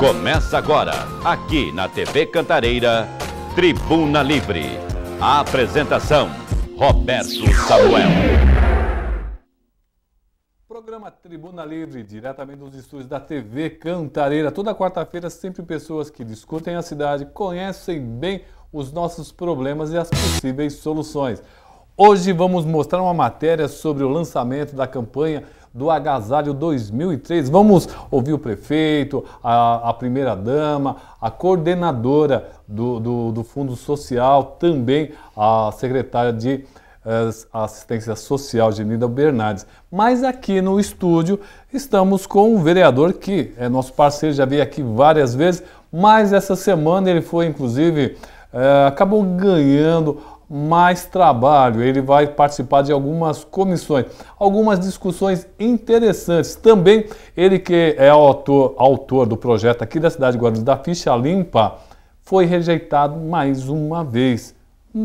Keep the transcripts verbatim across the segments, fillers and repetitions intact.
Começa agora, aqui na T V Cantareira, Tribuna Livre. A apresentação, Roberto Samuel. Programa Tribuna Livre, diretamente dos estúdios da T V Cantareira. Toda quarta-feira, sempre pessoas que discutem a cidade, conhecem bem os nossos problemas e as possíveis soluções. Hoje vamos mostrar uma matéria sobre o lançamento da campanha do Agasalho dois mil e três. Vamos ouvir o prefeito, a, a primeira-dama, a coordenadora do, do, do Fundo Social, também a secretária de eh, Assistência Social, Genilda Bernardes. Mas aqui no estúdio estamos com um vereador que é nosso parceiro, já veio aqui várias vezes, mas essa semana ele foi, inclusive, eh, acabou ganhando mais trabalho. Ele vai participar de algumas comissões, algumas discussões interessantes. Também ele, que é autor, autor do projeto aqui da cidade de Guarulhos, da ficha limpa, foi rejeitado mais uma vez.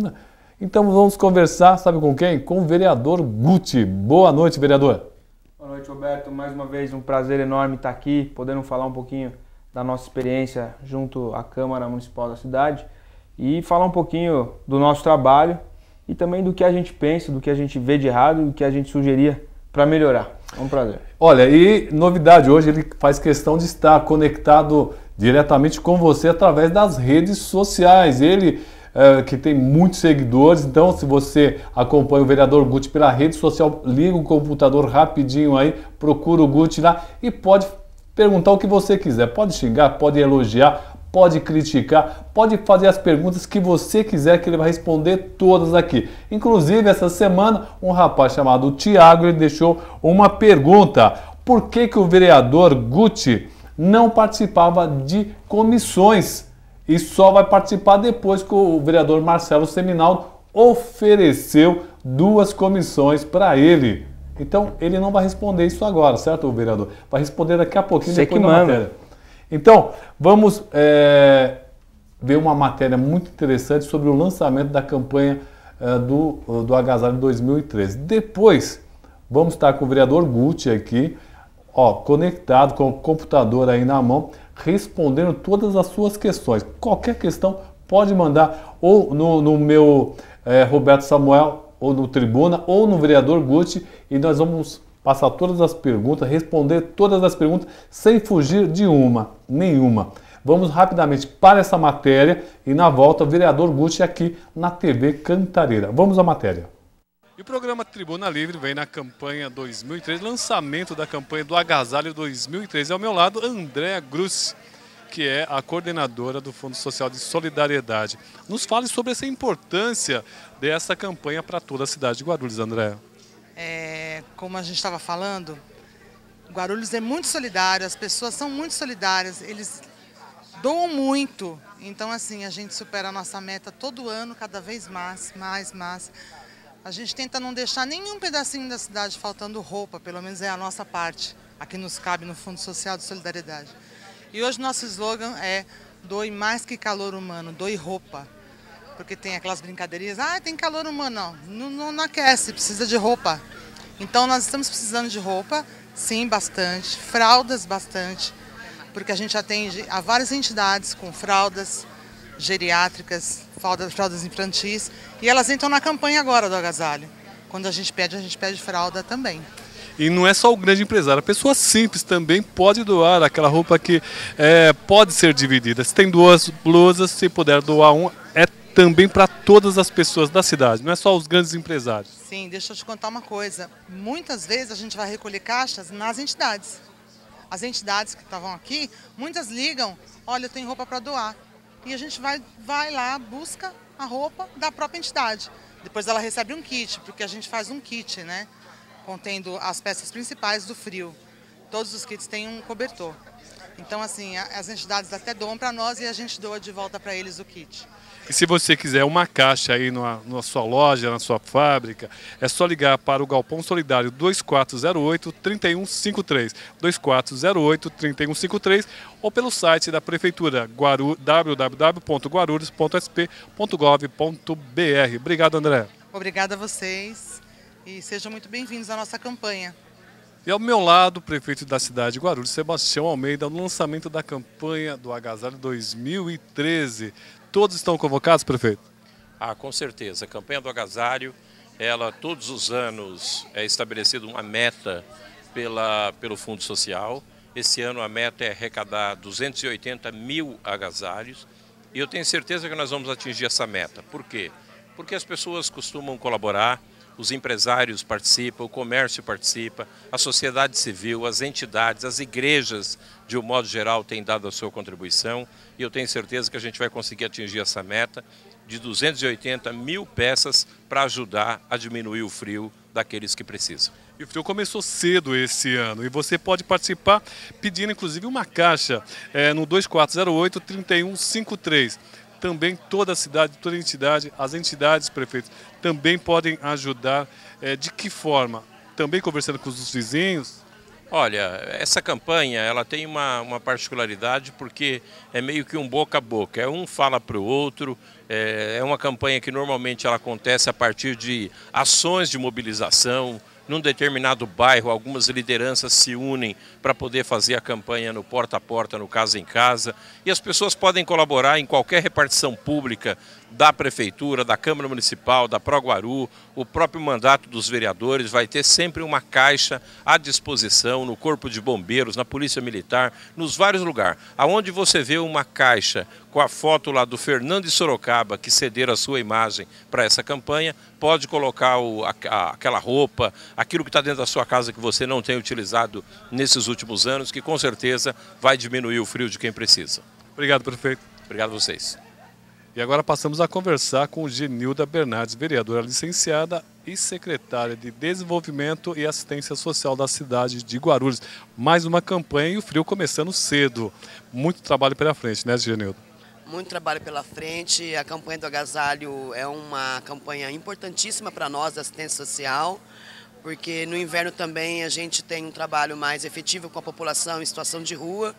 Então vamos conversar, sabe com quem? Com o vereador Guti. Boa noite, vereador. Boa noite, Roberto. Mais uma vez um prazer enorme estar aqui, podendo falar um pouquinho da nossa experiência junto à Câmara Municipal da cidade e falar um pouquinho do nosso trabalho e também do que a gente pensa, do que a gente vê de errado e do que a gente sugeria para melhorar. É um prazer. Olha, e novidade, hoje ele faz questão de estar conectado diretamente com você através das redes sociais. Ele é, que tem muitos seguidores, então se você acompanha o vereador Guti pela rede social, liga o computador rapidinho aí, procura o Guti lá e pode perguntar o que você quiser. Pode xingar, pode elogiar, pode criticar, pode fazer as perguntas que você quiser, que ele vai responder todas aqui. Inclusive, essa semana, um rapaz chamado Tiago, ele deixou uma pergunta. Por que que o vereador Guti não participava de comissões e só vai participar depois que o vereador Marcelo Seminaldo ofereceu duas comissões para ele? Então, ele não vai responder isso agora, certo, vereador? Vai responder daqui a pouquinho, Você depois que da manda. matéria. Então, vamos é, ver uma matéria muito interessante sobre o lançamento da campanha é, do, do Agasalho dois mil e treze. Depois, vamos estar com o vereador Guti aqui, ó, conectado com o computador aí na mão, respondendo todas as suas questões. Qualquer questão pode mandar ou no, no meu é, Roberto Samuel, ou no Tribuna, ou no vereador Guti, e nós vamos passar todas as perguntas, responder todas as perguntas, sem fugir de uma, nenhuma. Vamos rapidamente para essa matéria e na volta, o vereador Guti aqui na T V Cantareira. Vamos à matéria. E o programa Tribuna Livre vem na campanha dois mil e treze, lançamento da campanha do Agasalho dois mil e treze. Ao meu lado, Andréa Grussi, que é a coordenadora do Fundo Social de Solidariedade. Nos fale sobre essa importância dessa campanha para toda a cidade de Guarulhos, Andréa. É, como a gente estava falando, Guarulhos é muito solidário, as pessoas são muito solidárias, eles doam muito. Então, assim, a gente supera a nossa meta todo ano, cada vez mais, mais, mais. A gente tenta não deixar nenhum pedacinho da cidade faltando roupa, pelo menos é a nossa parte, a que nos cabe no Fundo Social de Solidariedade. E hoje nosso slogan é doe mais que calor humano, doe roupa. Porque tem aquelas brincadeirinhas, ah, tem calor humano, não, não, não aquece, precisa de roupa. Então nós estamos precisando de roupa, sim, bastante, fraldas bastante, porque a gente atende a várias entidades com fraldas geriátricas, fraldas, fraldas infantis, e elas entram na campanha agora do agasalho. Quando a gente pede, a gente pede fralda também. E não é só o grande empresário, a pessoa simples também pode doar aquela roupa que é, pode ser dividida. Se tem duas blusas, se puder doar um, é também para todas as pessoas da cidade, não é só os grandes empresários. Sim, deixa eu te contar uma coisa. Muitas vezes a gente vai recolher caixas nas entidades. As entidades que estavam aqui, muitas ligam, olha, eu tenho roupa para doar. E a gente vai, vai lá, busca a roupa da própria entidade. Depois ela recebe um kit, porque a gente faz um kit, né? Contendo as peças principais do frio. Todos os kits têm um cobertor. Então, assim, as entidades até doam para nós e a gente doa de volta para eles o kit. E se você quiser uma caixa aí na, na sua loja, na sua fábrica, é só ligar para o Galpão Solidário dois quatro zero oito, três um cinco três, dois quatro zero oito, três um cinco três, ou pelo site da Prefeitura, w w w ponto guarulhos ponto s p ponto gov ponto b r. Obrigado, André. Obrigada a vocês e sejam muito bem-vindos à nossa campanha. E ao meu lado, o prefeito da cidade de Guarulhos, Sebastião Almeida, no lançamento da campanha do Agasalho dois mil e treze. Todos estão convocados, prefeito? Ah, com certeza. A campanha do agasalho, ela todos os anos é estabelecida uma meta pela, pelo Fundo Social. Esse ano a meta é arrecadar duzentos e oitenta mil agasalhos e eu tenho certeza que nós vamos atingir essa meta. Por quê? Porque as pessoas costumam colaborar, os empresários participam, o comércio participa, a sociedade civil, as entidades, as igrejas, de um modo geral, têm dado a sua contribuição e eu tenho certeza que a gente vai conseguir atingir essa meta de duzentos e oitenta mil peças para ajudar a diminuir o frio daqueles que precisam. E o frio começou cedo esse ano e você pode participar pedindo inclusive uma caixa é, no dois quatro zero oito, três um cinco três. Também toda a cidade, toda a entidade, as entidades, prefeitos, também podem ajudar. É, de que forma? Também conversando com os vizinhos? Olha, essa campanha ela tem uma, uma particularidade porque é meio que um boca a boca, é um fala para o outro, é, é uma campanha que normalmente ela acontece a partir de ações de mobilização. Num determinado bairro, algumas lideranças se unem para poder fazer a campanha no porta a porta, no casa em casa. E as pessoas podem colaborar em qualquer repartição pública da Prefeitura, da Câmara Municipal, da Proguaru, o próprio mandato dos vereadores vai ter sempre uma caixa à disposição no Corpo de Bombeiros, na Polícia Militar, nos vários lugares. Aonde você vê uma caixa com a foto lá do Fernando de Sorocaba, que cederam a sua imagem para essa campanha, pode colocar o, a, a, aquela roupa, aquilo que está dentro da sua casa que você não tem utilizado nesses últimos anos, que com certeza vai diminuir o frio de quem precisa. Obrigado, prefeito. Obrigado a vocês. E agora passamos a conversar com Genilda Bernardes, vereadora licenciada e secretária de Desenvolvimento e Assistência Social da cidade de Guarulhos. Mais uma campanha e o frio começando cedo. Muito trabalho pela frente, né, Genilda? Muito trabalho pela frente. A campanha do agasalho é uma campanha importantíssima para nós da assistência social, porque no inverno também a gente tem um trabalho mais efetivo com a população em situação de rua.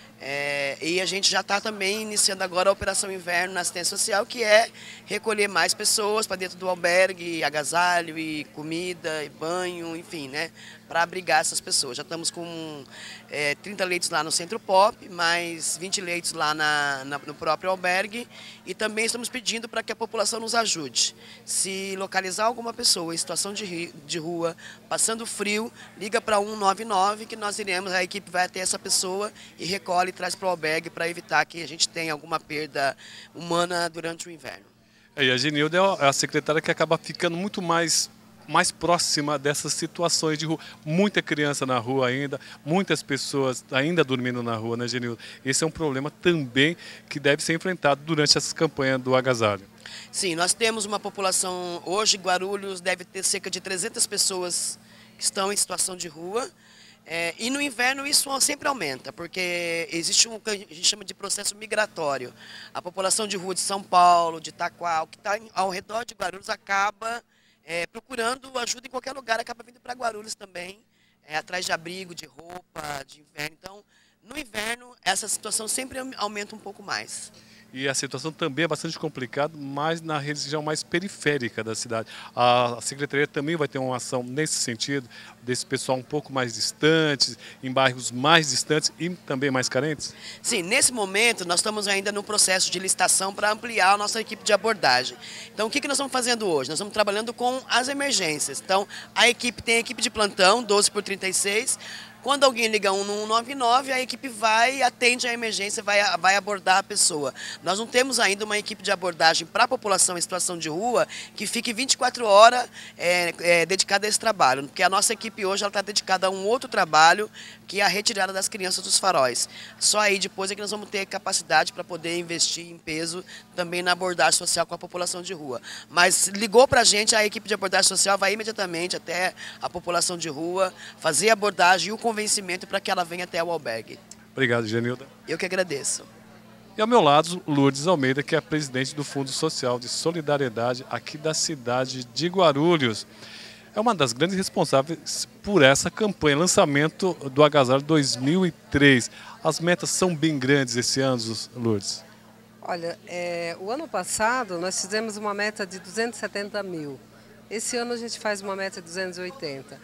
É, e a gente já está também iniciando agora a Operação Inverno na assistência social, que é recolher mais pessoas para dentro do albergue, agasalho e comida e banho, enfim, né, para abrigar essas pessoas. Já estamos com é, trinta leitos lá no Centro Pop, mais vinte leitos lá na, na, no próprio albergue e também estamos pedindo para que a população nos ajude. Se localizar alguma pessoa em situação de, de rua, passando frio, liga para um nove nove que nós iremos, a equipe vai até essa pessoa e recolhe e traz para o albergue para evitar que a gente tenha alguma perda humana durante o inverno. É, e a Genilda é a secretária que acaba ficando muito mais, mais próxima dessas situações de rua. Muita criança na rua ainda, muitas pessoas ainda dormindo na rua, né, Genilda? Esse é um problema também que deve ser enfrentado durante essa campanha do agasalho. Sim, nós temos uma população, hoje Guarulhos deve ter cerca de trezentas pessoas que estão em situação de rua. É, e no inverno isso sempre aumenta, porque existe um que a gente chama de processo migratório. A população de rua de São Paulo, de Itaquá, que está ao redor de Guarulhos, acaba é, procurando ajuda em qualquer lugar, acaba vindo para Guarulhos também, é, atrás de abrigo, de roupa, de inverno. Então, no inverno, essa situação sempre aumenta um pouco mais. E a situação também é bastante complicada, mas na região mais periférica da cidade. A Secretaria também vai ter uma ação nesse sentido, desse pessoal um pouco mais distante, em bairros mais distantes e também mais carentes? Sim, nesse momento nós estamos ainda no processo de licitação para ampliar a nossa equipe de abordagem. Então o que, que nós estamos fazendo hoje? Nós estamos trabalhando com as emergências. Então a equipe tem a equipe de plantão, doze por trinta e seis. Quando alguém liga um no um nove nove, a equipe vai, atende a emergência, vai, vai abordar a pessoa. Nós não temos ainda uma equipe de abordagem para a população em situação de rua que fique vinte e quatro horas é, é, dedicada a esse trabalho. Porque a nossa equipe hoje está dedicada a um outro trabalho, que é a retirada das crianças dos faróis. Só aí depois é que nós vamos ter capacidade para poder investir em peso também na abordagem social com a população de rua. Mas ligou para a gente, a equipe de abordagem social vai imediatamente até a população de rua, fazer a abordagem e o convencimento para que ela venha até o albergue. Obrigado, Genilda. Eu que agradeço. E ao meu lado, Lourdes Almeida, que é a presidente do Fundo Social de Solidariedade aqui da cidade de Guarulhos. É uma das grandes responsáveis por essa campanha, lançamento do Agasalho dois mil e três. As metas são bem grandes esse ano, Lourdes? Olha, é, o ano passado nós fizemos uma meta de duzentos e setenta mil. Esse ano a gente faz uma meta de duzentos e oitenta.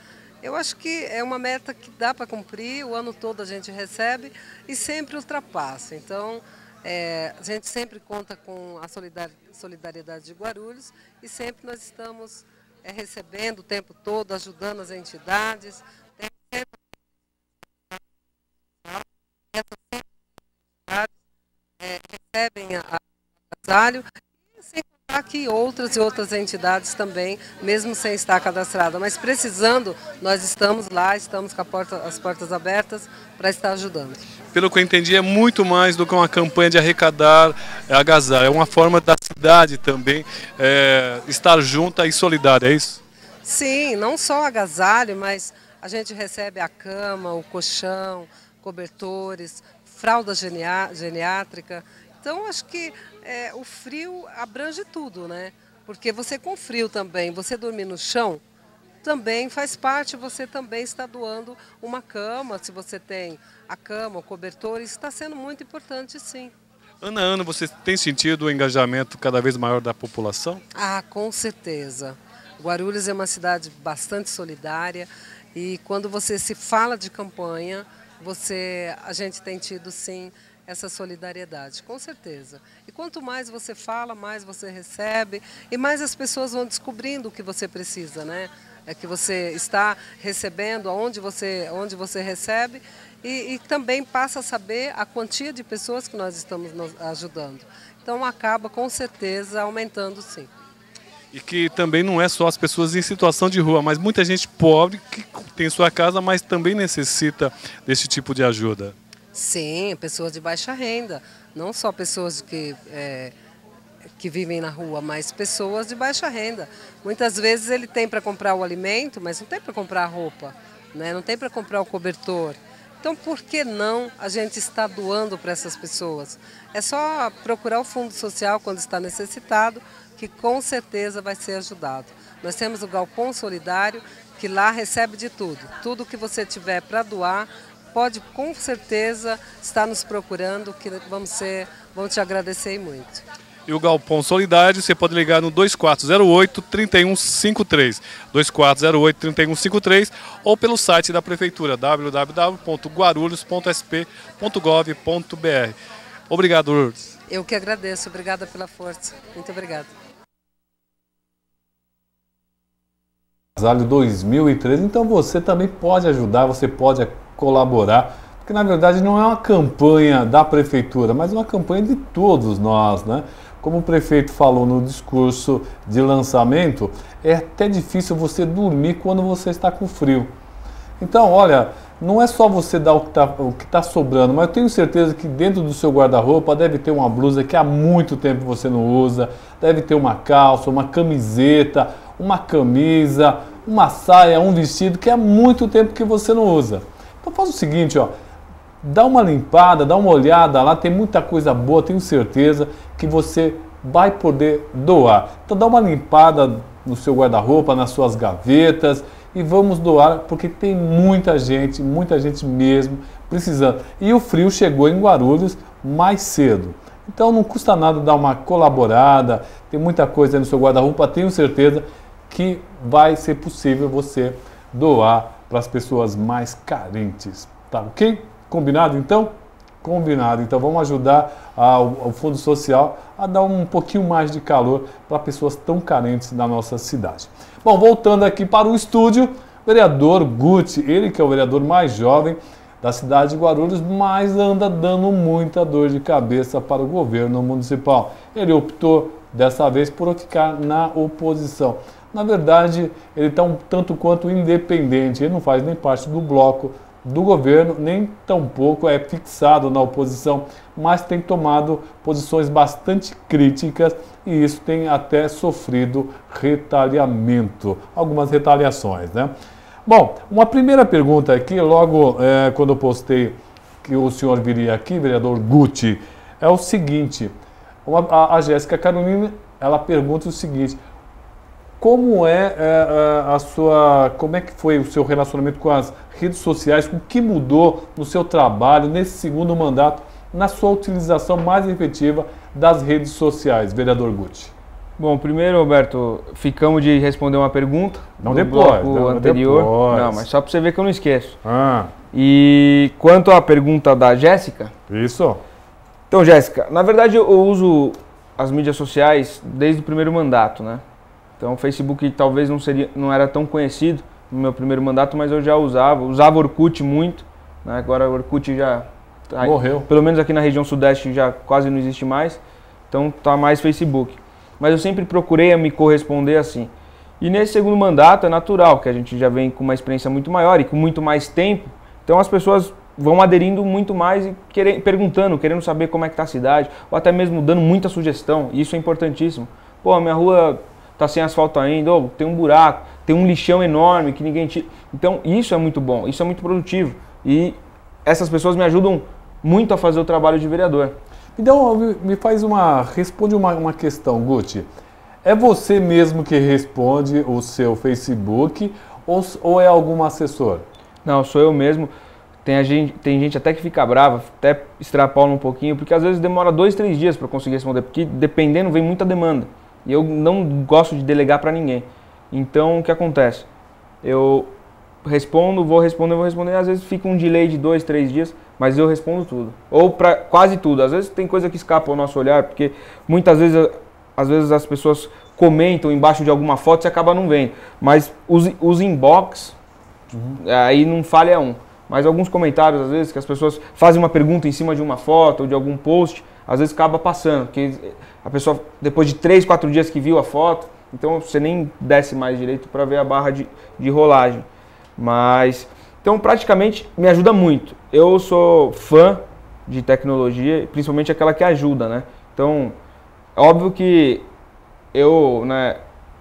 Eu acho que é uma meta que dá para cumprir, o ano todo a gente recebe e sempre ultrapassa. Então, é, a gente sempre conta com a solidariedade de Guarulhos e sempre nós estamos é, recebendo o tempo todo, ajudando as entidades. Tem sempre essas entidades é, recebem a, a agasalho. Sem contar que outras e outras entidades também, mesmo sem estar cadastrada, mas precisando, nós estamos lá, estamos com a porta, as portas abertas para estar ajudando. Pelo que eu entendi, é muito mais do que uma campanha de arrecadar agasalho, é uma forma da cidade também é, estar junta e solidária, é isso? Sim, não só agasalho, mas a gente recebe a cama, o colchão, cobertores, fralda geriátrica. Então, acho que é, o frio abrange tudo, né? Porque você com frio também, você dormir no chão, também faz parte, você também está doando uma cama, se você tem a cama, o cobertor, isso está sendo muito importante, sim. Ano a ano, você tem sentido o engajamento cada vez maior da população? Ah, com certeza. Guarulhos é uma cidade bastante solidária e quando você se fala de campanha, você, a gente tem tido, sim, essa solidariedade, com certeza. E quanto mais você fala, mais você recebe e mais as pessoas vão descobrindo o que você precisa, né? É que você está recebendo, aonde você, onde você recebe e, e também passa a saber a quantia de pessoas que nós estamos nos ajudando. Então acaba com certeza aumentando, sim. E que também não é só as pessoas em situação de rua, mas muita gente pobre que tem sua casa, mas também necessita desse tipo de ajuda. Sim, pessoas de baixa renda, não só pessoas que, é, que vivem na rua, mas pessoas de baixa renda. Muitas vezes ele tem para comprar o alimento, mas não tem para comprar a roupa, né? Não tem para comprar o cobertor. Então, por que não a gente está doando para essas pessoas? É só procurar o Fundo Social quando está necessitado, que com certeza vai ser ajudado. Nós temos o Galpão Solidário, que lá recebe de tudo. Tudo que você tiver para doar, pode com certeza estar nos procurando, que vamos, ser, vamos te agradecer muito. E o Galpão Solidário, você pode ligar no dois quatro zero oito, três um cinco três, dois quatro zero oito, três um cinco três, ou pelo site da Prefeitura, w w w ponto guarulhos ponto s p ponto gov ponto b r. Obrigado, Lourdes. Eu que agradeço, obrigada pela força. Muito obrigada. Agasalho dois mil e treze, então você também pode ajudar, você pode colaborar, porque na verdade não é uma campanha da prefeitura, mas uma campanha de todos nós, né? Como o prefeito falou no discurso de lançamento, é até difícil você dormir quando você está com frio. Então, olha, não é só você dar o que está o que tá sobrando, mas eu tenho certeza que dentro do seu guarda-roupa deve ter uma blusa que há muito tempo você não usa, deve ter uma calça, uma camiseta, uma camisa, uma saia, um vestido que há muito tempo que você não usa. Então faz o seguinte, ó, dá uma limpada, dá uma olhada lá, tem muita coisa boa, tenho certeza que você vai poder doar. Então dá uma limpada no seu guarda-roupa, nas suas gavetas e vamos doar, porque tem muita gente, muita gente mesmo precisando. E o frio chegou em Guarulhos mais cedo. Então não custa nada dar uma colaborada, tem muita coisa aí no seu guarda-roupa, tenho certeza que vai ser possível você doar para as pessoas mais carentes, tá ok? Combinado então? Combinado. Então vamos ajudar ao, ao Fundo Social a dar um pouquinho mais de calor para pessoas tão carentes da nossa cidade. Bom, voltando aqui para o estúdio, vereador Guti, ele que é o vereador mais jovem da cidade de Guarulhos, mas anda dando muita dor de cabeça para o governo municipal. Ele optou dessa vez por ficar na oposição. Na verdade, ele está um tanto quanto independente, ele não faz nem parte do bloco do governo, nem tampouco é fixado na oposição, mas tem tomado posições bastante críticas e isso tem até sofrido retaliamento, algumas retaliações, né? Bom, uma primeira pergunta aqui, logo é, quando eu postei que o senhor viria aqui, vereador Guti, é o seguinte, uma, a, a Jéssica Carolina, ela pergunta o seguinte: como é, é a sua, como é que foi o seu relacionamento com as redes sociais, o que mudou no seu trabalho nesse segundo mandato, na sua utilização mais efetiva das redes sociais, vereador Guti? Bom, primeiro, Roberto, ficamos de responder uma pergunta Não do depois, bloco não, anterior. depois. Não, mas só para você ver que eu não esqueço. Ah, E quanto à pergunta da Jéssica, isso. então, Jéssica, na verdade eu uso as mídias sociais desde o primeiro mandato, né? Então, o Facebook talvez não seria, não era tão conhecido no meu primeiro mandato, mas eu já usava, usava Orkut muito, né? Agora o Orkut já tá, Morreu. pelo menos aqui na região sudeste já quase não existe mais, então tá mais Facebook. Mas eu sempre procurei me corresponder assim. E nesse segundo mandato é natural, que a gente já vem com uma experiência muito maior e com muito mais tempo, então as pessoas vão aderindo muito mais e querendo, perguntando, querendo saber como é que está a cidade, ou até mesmo dando muita sugestão, e isso é importantíssimo. Pô, minha rua tá sem asfalto ainda, ou tem um buraco, tem um lixão enorme que ninguém tira. Então isso é muito bom, isso é muito produtivo. E essas pessoas me ajudam muito a fazer o trabalho de vereador. Então, me faz uma... Responde uma, uma questão, Guti. É você mesmo que responde o seu Facebook ou, ou é algum assessor? Não, sou eu mesmo. Tem, a gente, tem gente até que fica brava, até extrapola um pouquinho, porque às vezes demora dois, três dias para conseguir responder, porque dependendo vem muita demanda. E eu não gosto de delegar para ninguém. Então, o que acontece? Eu respondo, vou responder, vou responder, às vezes fica um delay de dois, três dias, mas eu respondo tudo. Ou para quase tudo. Às vezes tem coisa que escapa ao nosso olhar, porque muitas vezes, às vezes as pessoas comentam embaixo de alguma foto e acaba não vendo. Mas os, os inbox, uhum. aí não falha um. Mas alguns comentários, às vezes, que as pessoas fazem uma pergunta em cima de uma foto ou de algum post, às vezes acaba passando, porque a pessoa, depois de três, quatro dias que viu a foto, então você nem desce mais direito para ver a barra de, de rolagem. Mas, então praticamente me ajuda muito. Eu sou fã de tecnologia, principalmente aquela que ajuda, né? Então, é óbvio que eu, né,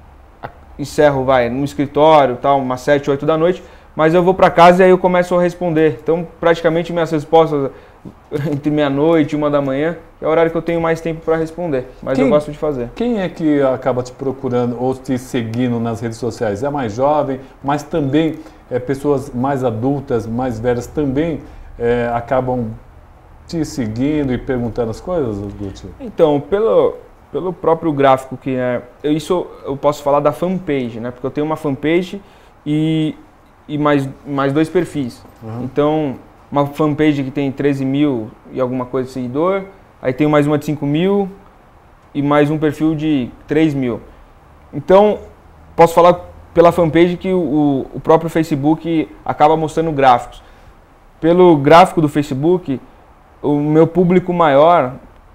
encerro, vai, no escritório, tal, umas sete, oito da noite, mas eu vou para casa e aí eu começo a responder. Então, praticamente minhas respostas entre meia-noite e uma da manhã é o horário que eu tenho mais tempo para responder, mas quem, eu gosto de fazer. Quem é que acaba te procurando ou te seguindo nas redes sociais? É mais jovem, mas também é, pessoas mais adultas, mais velhas também é, acabam te seguindo e perguntando as coisas, Guti? Então, pelo, pelo próprio gráfico que é, isso eu posso falar da fanpage, né? Porque eu tenho uma fanpage e e mais, mais dois perfis. Uhum. Então, uma fanpage que tem treze mil e alguma coisa de seguidor, aí tem mais uma de cinco mil e mais um perfil de três mil. Então, posso falar pela fanpage que o, o próprio Facebook acaba mostrando gráficos. Pelo gráfico do Facebook, o meu público maior,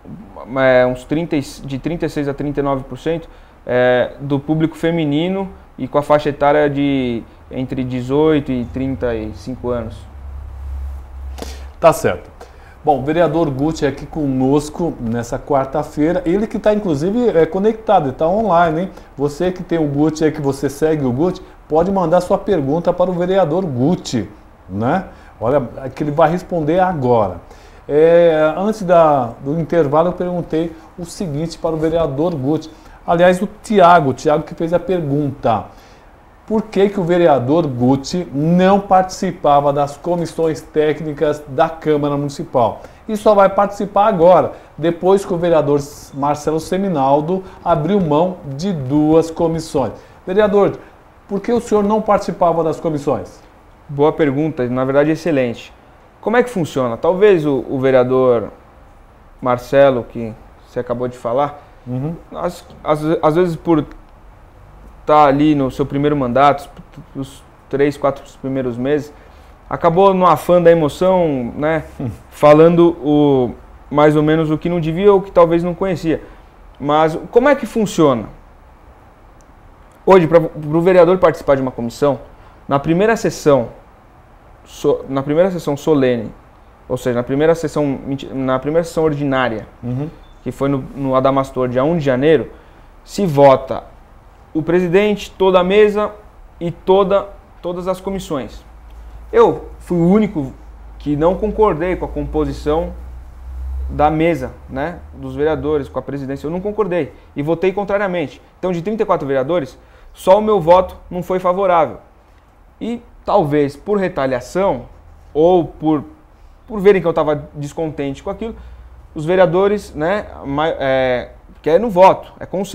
é uns trinta, de trinta e seis a trinta e nove por cento, é do público feminino e com a faixa etária de entre dezoito e trinta e cinco anos. Tá certo. Bom, o vereador Guti é aqui conosco nessa quarta-feira. Ele que está, inclusive, é, conectado, está online, hein? Você que tem o Guti aí, que você segue o Guti, pode mandar sua pergunta para o vereador Guti, né? Olha, que ele vai responder agora. É, antes da, do intervalo, eu perguntei o seguinte para o vereador Guti. Aliás, o Tiago, o Tiago que fez a pergunta. Por que que o vereador Guti não participava das comissões técnicas da Câmara Municipal? E só vai participar agora, depois que o vereador Marcelo Seminaldo abriu mão de duas comissões. Vereador, por que o senhor não participava das comissões? Boa pergunta, na verdade excelente. Como é que funciona? Talvez o, o vereador Marcelo, que você acabou de falar, uhum. às, às, às vezes por tá ali no seu primeiro mandato, os três, quatro primeiros meses, acabou no afã da emoção, né, hum. falando o, mais ou menos o que não devia ou que talvez não conhecia. Mas como é que funciona? Hoje, para o vereador participar de uma comissão, na primeira sessão, so, na primeira sessão solene, ou seja, na primeira sessão, na primeira sessão ordinária, uhum. que foi no, no Adamastor, dia primeiro de janeiro, se vota o presidente, toda a mesa e toda, todas as comissões. Eu fui o único que não concordei com a composição da mesa, né, dos vereadores, com a presidência. Eu não concordei e votei contrariamente. Então, de trinta e quatro vereadores, só o meu voto não foi favorável. E talvez por retaliação ou por, por verem que eu estava descontente com aquilo, os vereadores, né, é, querem no voto, é consenso.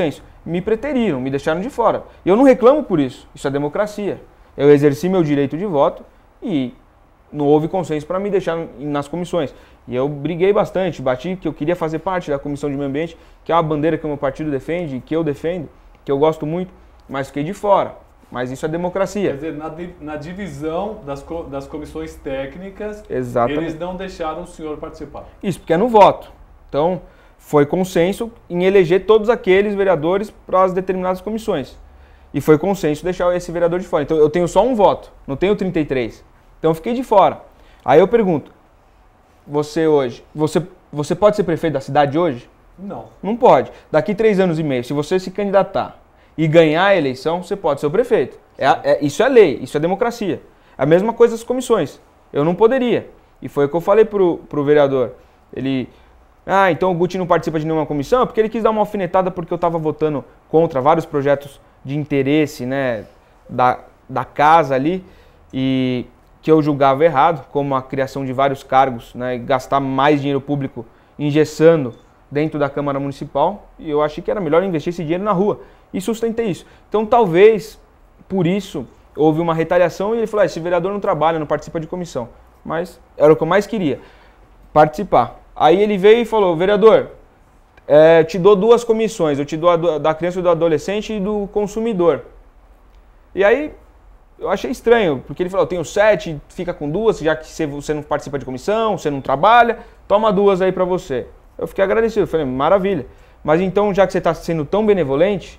me preteriram, me deixaram de fora. E eu não reclamo por isso, isso é democracia. Eu exerci meu direito de voto e não houve consenso para me deixar nas comissões. E eu briguei bastante, bati que eu queria fazer parte da Comissão de Meio Ambiente, que é uma bandeira que o meu partido defende, que eu defendo, que eu gosto muito, mas fiquei de fora. Mas isso é democracia. Quer dizer, na, di- na divisão das, co- das comissões técnicas, Exatamente. eles não deixaram o senhor participar. Isso, porque é no voto. Então, foi consenso em eleger todos aqueles vereadores para as determinadas comissões. E foi consenso deixar esse vereador de fora. Então, eu tenho só um voto, não tenho trinta e três. Então, eu fiquei de fora. Aí eu pergunto, você hoje, você, você pode ser prefeito da cidade hoje? Não. Não pode. Daqui três anos e meio, se você se candidatar e ganhar a eleição, você pode ser o prefeito. É, é, isso é lei, isso é democracia. A mesma coisa as comissões. Eu não poderia. E foi o que eu falei pro, pro vereador. Ele, ah, então o Guti não participa de nenhuma comissão? É porque ele quis dar uma alfinetada porque eu estava votando contra vários projetos de interesse, né, da, da casa ali, e que eu julgava errado, como a criação de vários cargos, né, e gastar mais dinheiro público engessando dentro da Câmara Municipal, e eu achei que era melhor investir esse dinheiro na rua, e sustentei isso. Então talvez, por isso, houve uma retaliação e ele falou, ah, esse vereador não trabalha, não participa de comissão. Mas era o que eu mais queria, participar. Aí ele veio e falou, vereador, é, te dou duas comissões, eu te dou a do, da criança e do adolescente e do consumidor. E aí eu achei estranho, porque ele falou, eu tenho sete, fica com duas, já que você não participa de comissão, você não trabalha, toma duas aí pra você. Eu fiquei agradecido, falei, maravilha. Mas então, já que você está sendo tão benevolente,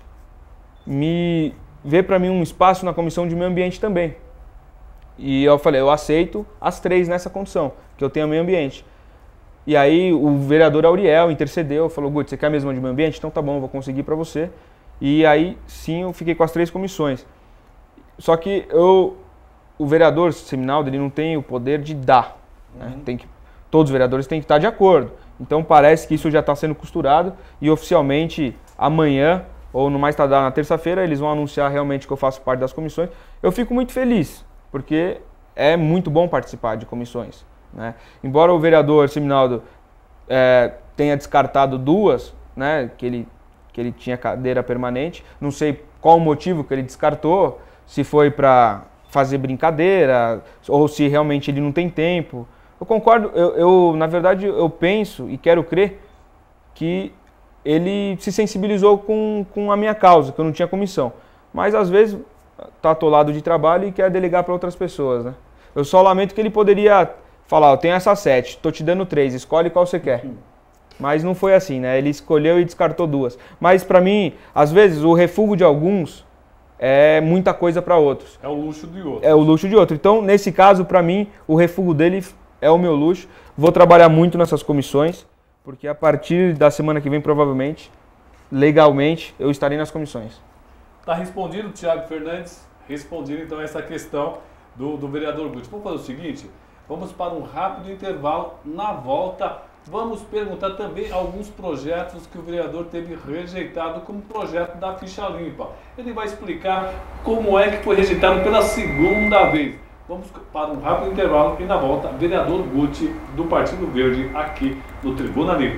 me vê para mim um espaço na Comissão de Meio Ambiente também. E eu falei, eu aceito as três nessa condição, que eu tenho meio ambiente. E aí o vereador Auriel intercedeu, falou, Guti, você quer a mesma de meio ambiente? Então tá bom, vou conseguir para você. E aí sim, eu fiquei com as três comissões. Só que eu, o vereador Seminaldo, ele não tem o poder de dar. Né? Uhum. Tem que, todos os vereadores têm que estar de acordo. Então parece que isso já está sendo costurado e oficialmente amanhã, ou no mais tardar na terça-feira, eles vão anunciar realmente que eu faço parte das comissões. Eu fico muito feliz, porque é muito bom participar de comissões. Né? Embora o vereador Seminaldo é, tenha descartado duas, né, que, ele, que ele tinha cadeira permanente, não sei qual o motivo que ele descartou, se foi para fazer brincadeira ou se realmente ele não tem tempo. Eu concordo, eu, eu na verdade eu penso e quero crer que ele se sensibilizou com, com a minha causa, que eu não tinha comissão. Mas às vezes está atolado de trabalho e quer delegar para outras pessoas. Né? Eu só lamento que ele poderia falar, eu tenho essas sete, estou te dando três, escolhe qual você quer. Mas não foi assim, né? Ele escolheu e descartou duas. Mas para mim, às vezes o refúgio de alguns é muita coisa para outros. É o luxo de outro. É o luxo de outro. Então, nesse caso, para mim, o refúgio dele é o meu luxo. Vou trabalhar muito nessas comissões, porque a partir da semana que vem, provavelmente, legalmente, eu estarei nas comissões. Está respondido, Thiago Fernandes, respondido então essa questão do, do vereador Guti. Vamos fazer o seguinte, vamos para um rápido intervalo. Na volta, vamos perguntar também alguns projetos que o vereador teve rejeitado, como o projeto da ficha limpa. Ele vai explicar como é que foi rejeitado pela segunda vez. Vamos para um rápido intervalo e na volta, vereador Guti, do Partido Verde, aqui no Tribuna Livre.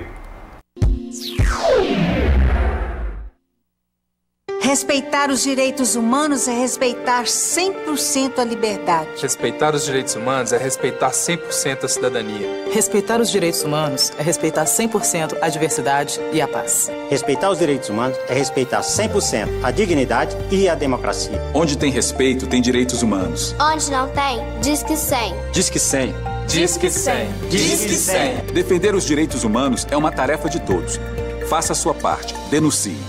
Respeitar os direitos humanos é respeitar cem por cento a liberdade. Respeitar os direitos humanos é respeitar cem por cento a cidadania. Respeitar os direitos humanos é respeitar cem por cento a diversidade e a paz. Respeitar os direitos humanos é respeitar cem por cento a dignidade e a democracia. Onde tem respeito, tem direitos humanos. Onde não tem, diz que cem. Diz que cem. Diz que cem. Diz que cem. Defender os direitos humanos é uma tarefa de todos. Faça a sua parte. Denuncie.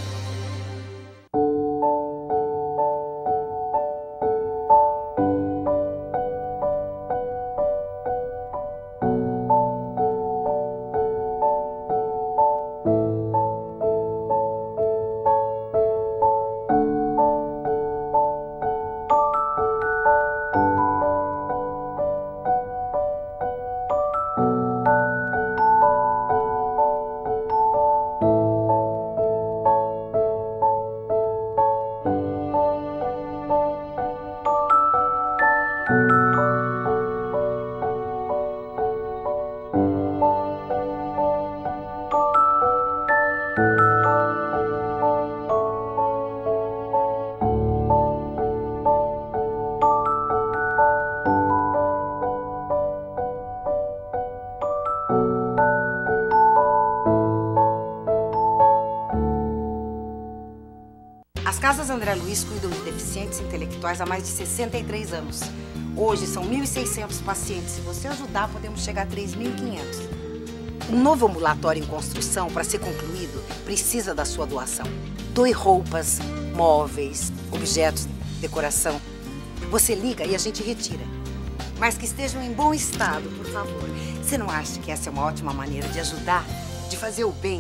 Casas André Luiz cuidam de deficientes intelectuais há mais de sessenta e três anos. Hoje são mil e seiscentos pacientes. Se você ajudar, podemos chegar a três mil e quinhentos. Um novo ambulatório em construção, para ser concluído, precisa da sua doação. Doe roupas, móveis, objetos, decoração. Você liga e a gente retira. Mas que estejam em bom estado, por favor. Você não acha que essa é uma ótima maneira de ajudar, de fazer o bem?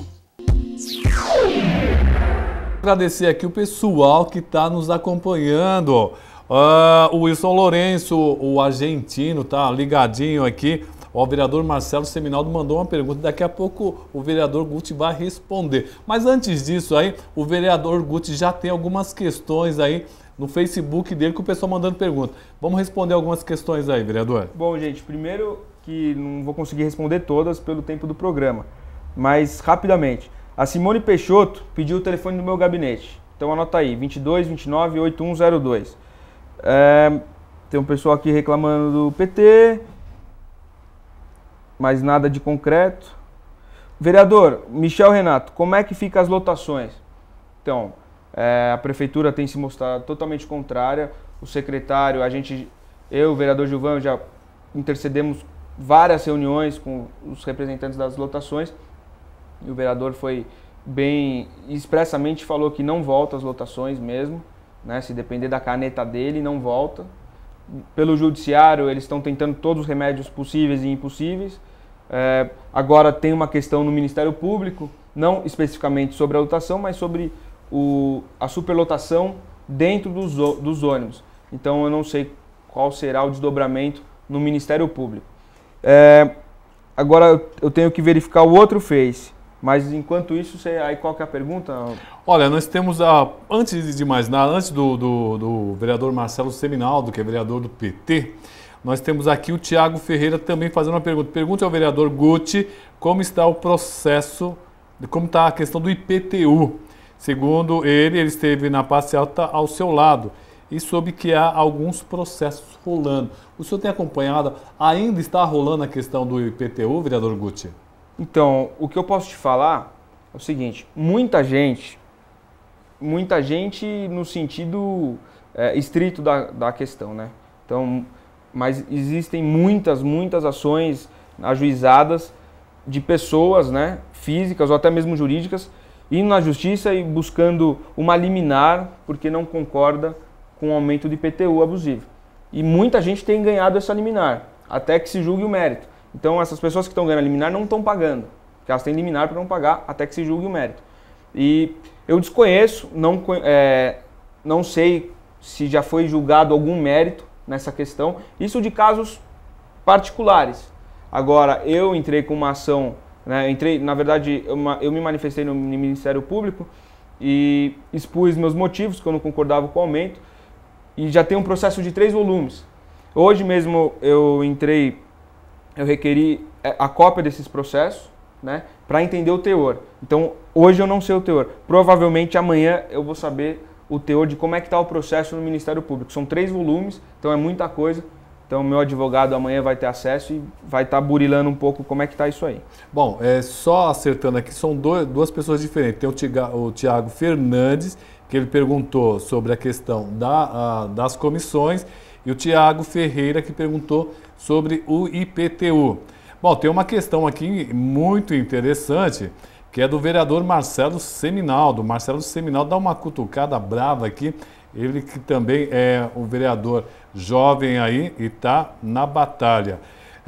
Agradecer aqui o pessoal que está nos acompanhando. Uh, o Wilson Lourenço, o argentino, tá ligadinho aqui. O vereador Marcelo Seminaldo mandou uma pergunta. Daqui a pouco o vereador Guti vai responder. Mas antes disso aí, o vereador Guti já tem algumas questões aí no Facebook dele que o pessoal mandando pergunta. Vamos responder algumas questões aí, vereador. Bom, gente, primeiro que não vou conseguir responder todas pelo tempo do programa, mas rapidamente. A Simone Peixoto pediu o telefone do meu gabinete. Então anota aí, vinte e dois, vinte e nove, oitenta e um zero dois. É, tem um pessoal aqui reclamando do P T, mas nada de concreto. Vereador, Michel Renato, como é que fica as lotações? Então, é, a prefeitura tem se mostrado totalmente contrária. O secretário, a gente, eu, o vereador Gilvan, já intercedemos várias reuniões com os representantes das lotações. E o vereador foi bem, expressamente falou que não volta às lotações mesmo, né? Se depender da caneta dele, não volta. Pelo judiciário, eles estão tentando todos os remédios possíveis e impossíveis. É, agora tem uma questão no Ministério Público, não especificamente sobre a lotação, mas sobre o, a superlotação dentro dos, dos ônibus. Então eu não sei qual será o desdobramento no Ministério Público. É, agora eu tenho que verificar o outro Face. Mas enquanto isso, você, aí qual que é a pergunta? Olha, nós temos, a, antes de mais nada, antes do, do, do vereador Marcelo Seminaldo, que é vereador do P T, nós temos aqui o Tiago Ferreira também fazendo uma pergunta. Pergunte ao vereador Guti como está o processo, como está a questão do I P T U. Segundo ele, ele esteve na passeata ao seu lado e soube que há alguns processos rolando. O senhor tem acompanhado, ainda está rolando a questão do I P T U, vereador Guti? Então, o que eu posso te falar é o seguinte, muita gente, muita gente no sentido é, estrito da, da questão, né? Então, mas existem muitas, muitas ações ajuizadas de pessoas, né, físicas ou até mesmo jurídicas, indo na justiça e buscando uma liminar porque não concorda com o aumento do I P T U abusivo. E muita gente tem ganhado essa liminar, até que se julgue o mérito. Então essas pessoas que estão ganhando a liminar não estão pagando, porque elas têm liminar para não pagar até que se julgue o mérito. E eu desconheço, não, é, não sei se já foi julgado algum mérito nessa questão, isso de casos particulares. Agora, eu entrei com uma ação, né, entrei, na verdade, eu, eu me manifestei no Ministério Público e expus meus motivos, que eu não concordava com o aumento, e já tem um processo de três volumes. Hoje mesmo eu entrei... eu requeri a cópia desses processos, né, para entender o teor. Então, hoje eu não sei o teor. Provavelmente amanhã eu vou saber o teor de como é que está o processo no Ministério Público. São três volumes, então é muita coisa. Então, meu advogado amanhã vai ter acesso e vai estar tá burilando um pouco como é que está isso aí. Bom, é, só acertando aqui, são dois, duas pessoas diferentes. Tem o, Tiga, o Tiago Fernandes, que ele perguntou sobre a questão da, a, das comissões, e o Tiago Ferreira, que perguntou sobre o I P T U. Bom, tem uma questão aqui muito interessante, que é do vereador Marcelo Seminaldo. Marcelo Seminaldo dá uma cutucada brava aqui, ele que também é um vereador jovem aí e está na batalha.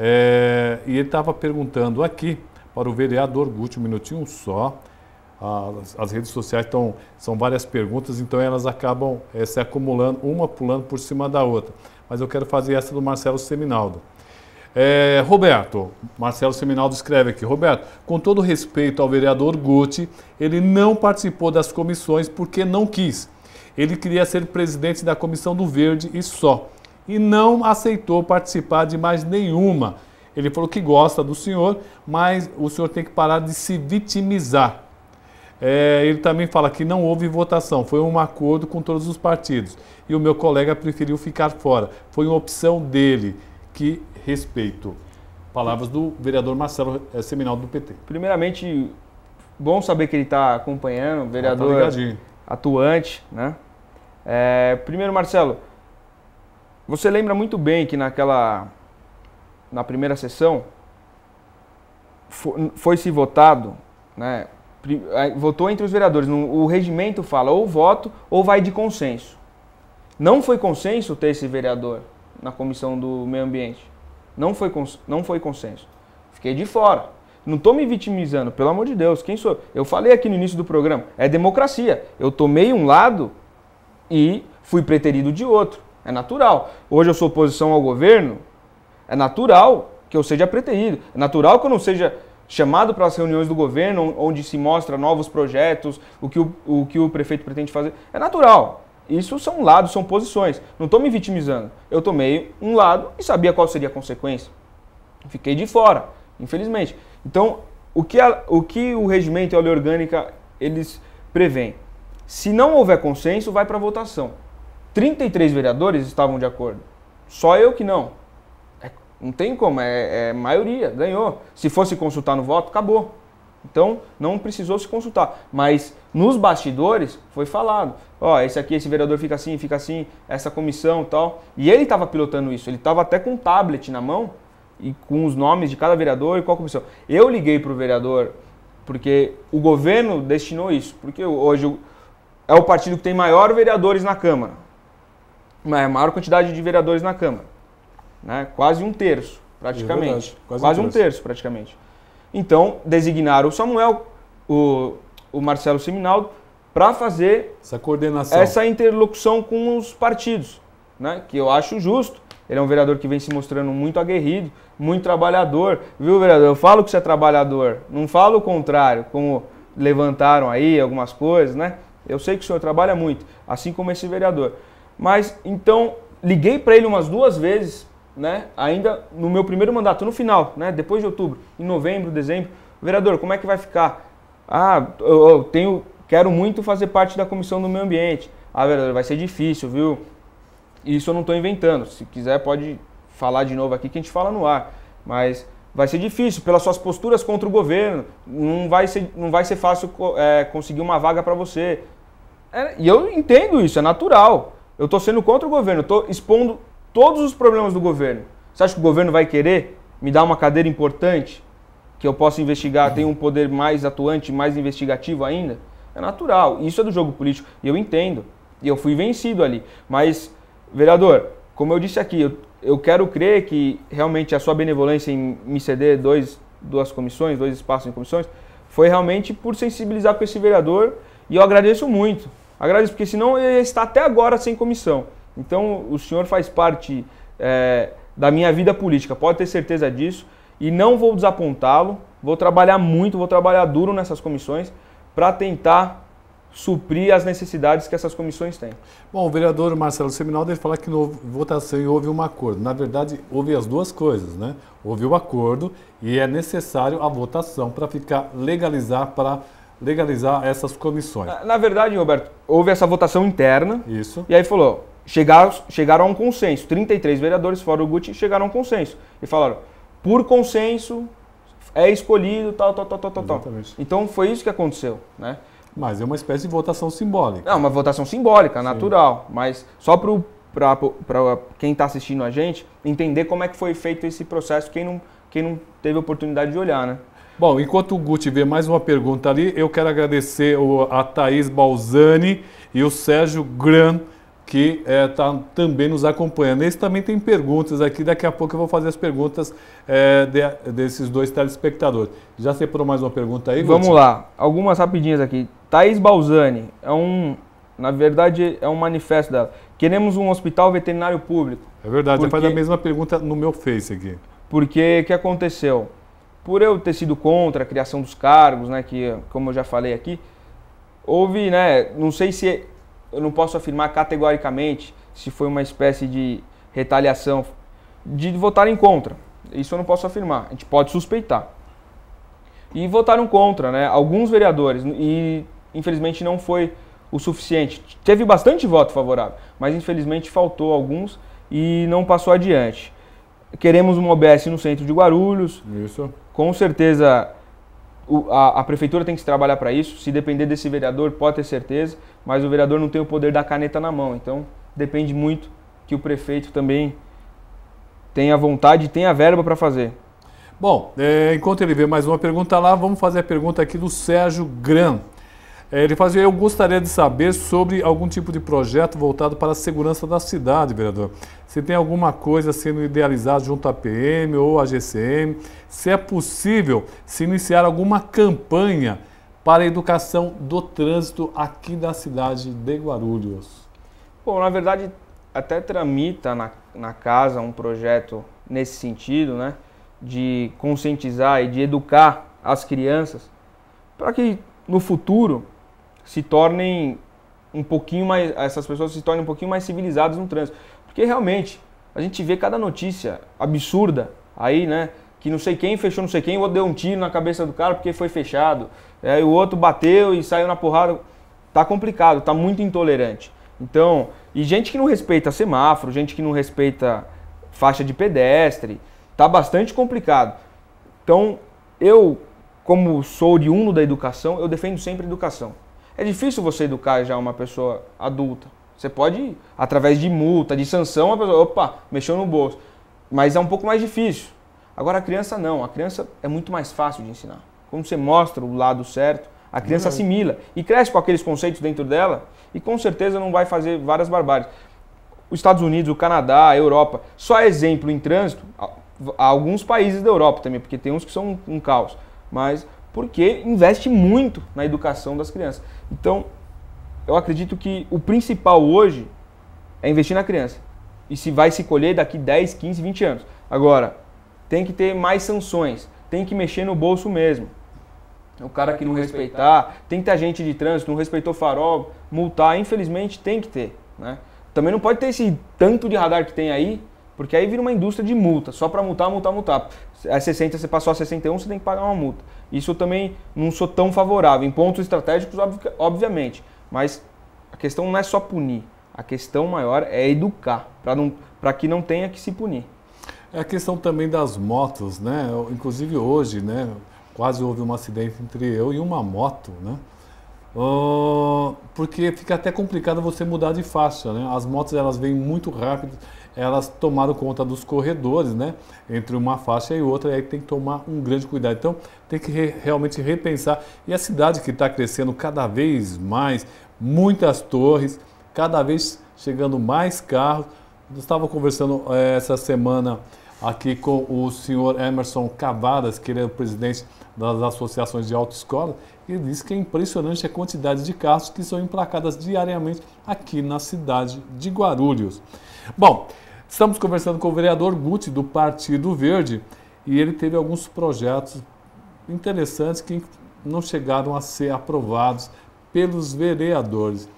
É, e ele estava perguntando aqui para o vereador Guti, um minutinho só. As, as redes sociais estão, são várias perguntas, então elas acabam é, se acumulando, uma pulando por cima da outra. Mas eu quero fazer essa do Marcelo Seminaldo. É, Roberto, Marcelo Seminaldo escreve aqui, Roberto, com todo respeito ao vereador Guti, ele não participou das comissões porque não quis. Ele queria ser presidente da Comissão do Verde e só. E não aceitou participar de mais nenhuma. Ele falou que gosta do senhor, mas o senhor tem que parar de se vitimizar. É, ele também fala que não houve votação, foi um acordo com todos os partidos. E o meu colega preferiu ficar fora. Foi uma opção dele, que respeito. Palavras do vereador Marcelo Seminaldo do P T. Primeiramente, bom saber que ele está acompanhando, vereador ah, tá atuante, né? É, primeiro, Marcelo, você lembra muito bem que naquela, na primeira sessão, foi, foi se votado, né, votou entre os vereadores, o regimento fala ou voto ou vai de consenso. Não foi consenso ter esse vereador na Comissão do Meio Ambiente. Não foi, não foi consenso. Fiquei de fora. Não estou me vitimizando, pelo amor de Deus. Quem sou eu? Eu falei aqui no início do programa, é democracia. Eu tomei um lado e fui preterido de outro. É natural. Hoje eu sou oposição ao governo, é natural que eu seja preterido. É natural que eu não seja chamado para as reuniões do governo, onde se mostra novos projetos, o que o, o que o prefeito pretende fazer. É natural. Isso são lados, são posições. Não estou me vitimizando. Eu tomei um lado e sabia qual seria a consequência. Fiquei de fora, infelizmente. Então, o que, a, o, que o regimento e a lei orgânica, eles prevêem? Se não houver consenso, vai para votação. trinta e três vereadores estavam de acordo. Só eu que não. É, não tem como, é, é maioria, ganhou. Se fosse consultar no voto, acabou. Então, não precisou se consultar. Mas, nos bastidores, foi falado. Ó, esse aqui, esse vereador fica assim, fica assim, essa comissão e tal. E ele estava pilotando isso. Ele estava até com um tablet na mão, e com os nomes de cada vereador e qual comissão. Eu liguei para o vereador, porque o governo destinou isso. Porque hoje é o partido que tem maior vereadores na Câmara. A maior quantidade de vereadores na Câmara. Né? Quase um terço, praticamente. É verdade, quase, quase um, terço. um terço, praticamente. Então, designaram o Samuel, o, o Marcelo Seminaldo, para fazer essa coordenação, essa interlocução com os partidos, né? Que eu acho justo. Ele é um vereador que vem se mostrando muito aguerrido, muito trabalhador. Viu, vereador? Eu falo que você é trabalhador, não falo o contrário, como levantaram aí algumas coisas, né? Eu sei que o senhor trabalha muito, assim como esse vereador. Mas, então, liguei para ele umas duas vezes, né? Ainda no meu primeiro mandato, no final, né? Depois de outubro, em novembro, dezembro. Vereador, como é que vai ficar? Ah, eu, eu tenho, quero muito fazer parte da Comissão do Meio Ambiente. Ah, vereador, vai ser difícil, viu? Isso eu não estou inventando. Se quiser, pode falar de novo aqui que a gente fala no ar. Mas vai ser difícil, pelas suas posturas contra o governo. Não vai ser, não vai ser fácil é, conseguir uma vaga para você. É, e eu entendo isso, é natural. Eu estou sendo contra o governo, estou expondo todos os problemas do governo. Você acha que o governo vai querer me dar uma cadeira importante, que eu possa investigar, tem um poder mais atuante, mais investigativo ainda? É natural. Isso é do jogo político. E eu entendo. E eu fui vencido ali. Mas, vereador, como eu disse aqui, eu, eu quero crer que realmente a sua benevolência em me ceder dois, duas comissões, dois espaços em comissões, foi realmente por sensibilizar com esse vereador. E eu agradeço muito. Agradeço, porque senão eu ia estar até agora sem comissão. Então, o senhor faz parte é, da minha vida política, pode ter certeza disso. E não vou desapontá-lo, vou trabalhar muito, vou trabalhar duro nessas comissões para tentar suprir as necessidades que essas comissões têm. Bom, o vereador Marcelo Seminaldo fala que na votação houve um acordo. Na verdade, houve as duas coisas, né? Houve o acordo e é necessário a votação para ficar legalizar, para legalizar essas comissões. Na, na verdade, Roberto, houve essa votação interna. Isso. E aí falou, chegaram, chegaram a um consenso. trinta e três vereadores, fora o Guti, chegaram a um consenso. E falaram, por consenso, é escolhido, tal, tal, tal, tal, tal. Então foi isso que aconteceu, né? Mas é uma espécie de votação simbólica. Não, uma votação simbólica, natural. Sim. Mas só para quem está assistindo a gente entender como é que foi feito esse processo, quem não, quem não teve oportunidade de olhar, né? Bom, enquanto o Guti vê mais uma pergunta ali, eu quero agradecer a Thaís Balzani e o Sérgio Gran, que é, tá, também nos acompanhando. Eles também tem perguntas aqui, daqui a pouco eu vou fazer as perguntas é, de, desses dois telespectadores. Já separou mais uma pergunta aí, Guti? Vamos lá, algumas rapidinhas aqui. Thaís Balzani, é um, na verdade é um manifesto dela. Queremos um hospital veterinário público. É verdade, porque, faz a mesma pergunta no meu Face aqui. Porque o que aconteceu? Por eu ter sido contra a criação dos cargos, né, que como eu já falei aqui, houve, né, não sei se... Eu não posso afirmar categoricamente se foi uma espécie de retaliação de votarem contra. Isso eu não posso afirmar. A gente pode suspeitar. E votaram contra, né? Alguns vereadores. E infelizmente não foi o suficiente. Teve bastante voto favorável, mas infelizmente faltou alguns e não passou adiante. Queremos uma O B S no centro de Guarulhos. Isso. Com certeza... A, a prefeitura tem que se trabalhar para isso. Se depender desse vereador, pode ter certeza. mas o vereador não tem o poder da caneta na mão. Então, depende muito que o prefeito também tenha vontade e tenha verba para fazer. Bom, é, enquanto ele vê mais uma pergunta lá, vamos fazer a pergunta aqui do Sérgio Gran. É, ele faz, eu gostaria de saber sobre algum tipo de projeto voltado para a segurança da cidade, vereador. Se tem alguma coisa sendo idealizada junto à P M ou à G C M, se é possível se iniciar alguma campanha para a educação do trânsito aqui da cidade de Guarulhos. Bom, na verdade, até tramita na, na casa um projeto nesse sentido, né? De conscientizar e de educar as crianças para que no futuro se tornem um pouquinho mais, essas pessoas se tornem um pouquinho mais civilizadas no trânsito. Porque realmente, a gente vê cada notícia absurda aí, né? Que não sei quem fechou não sei quem, o outro deu um tiro na cabeça do cara porque foi fechado. Aí o outro bateu e saiu na porrada. Tá complicado, tá muito intolerante. Então, e gente que não respeita semáforo, gente que não respeita faixa de pedestre, tá bastante complicado. Então, eu, como sou oriundo da educação, eu defendo sempre a educação. É difícil você educar já uma pessoa adulta. Você pode, através de multa, de sanção, a pessoa, opa, mexeu no bolso. Mas é um pouco mais difícil. Agora a criança não, a criança é muito mais fácil de ensinar. Quando você mostra o lado certo, a criança assimila e cresce com aqueles conceitos dentro dela e com certeza não vai fazer várias barbáries. Os Estados Unidos, o Canadá, a Europa, só exemplo em trânsito, há alguns países da Europa também, porque tem uns que são um caos, mas porque investe muito na educação das crianças. Então, eu acredito que o principal hoje é investir na criança. E se vai se colher daqui dez, quinze, vinte anos. Agora, tem que ter mais sanções, tem que mexer no bolso mesmo. O cara que não respeitar, tem que ter agente de trânsito, não respeitou farol, multar, infelizmente tem que ter, né? Também não pode ter esse tanto de radar que tem aí, porque aí vira uma indústria de multa, só para multar, multar, multar. A sessenta, você passou a sessenta e um, você tem que pagar uma multa. Isso eu também não sou tão favorável, em pontos estratégicos, obviamente, mas a questão não é só punir, a questão maior é educar, para não, para que não tenha que se punir. É a questão também das motos, né? Inclusive hoje, né? Quase houve um acidente entre eu e uma moto, né? Uh, porque fica até complicado você mudar de faixa, né? As motos, elas vêm muito rápido, elas tomaram conta dos corredores, né? Entre uma faixa e outra, e aí tem que tomar um grande cuidado. Então, tem que re, realmente repensar. E a cidade que está crescendo cada vez mais, muitas torres, cada vez chegando mais carros. Eu estava conversando é, essa semana aqui com o senhor Emerson Cavadas, que ele é o presidente das associações de autoescola, e ele disse que é impressionante a quantidade de carros que são emplacadas diariamente aqui na cidade de Guarulhos. Bom, estamos conversando com o vereador Guti, do Partido Verde, e ele teve alguns projetos interessantes que não chegaram a ser aprovados pelos vereadores.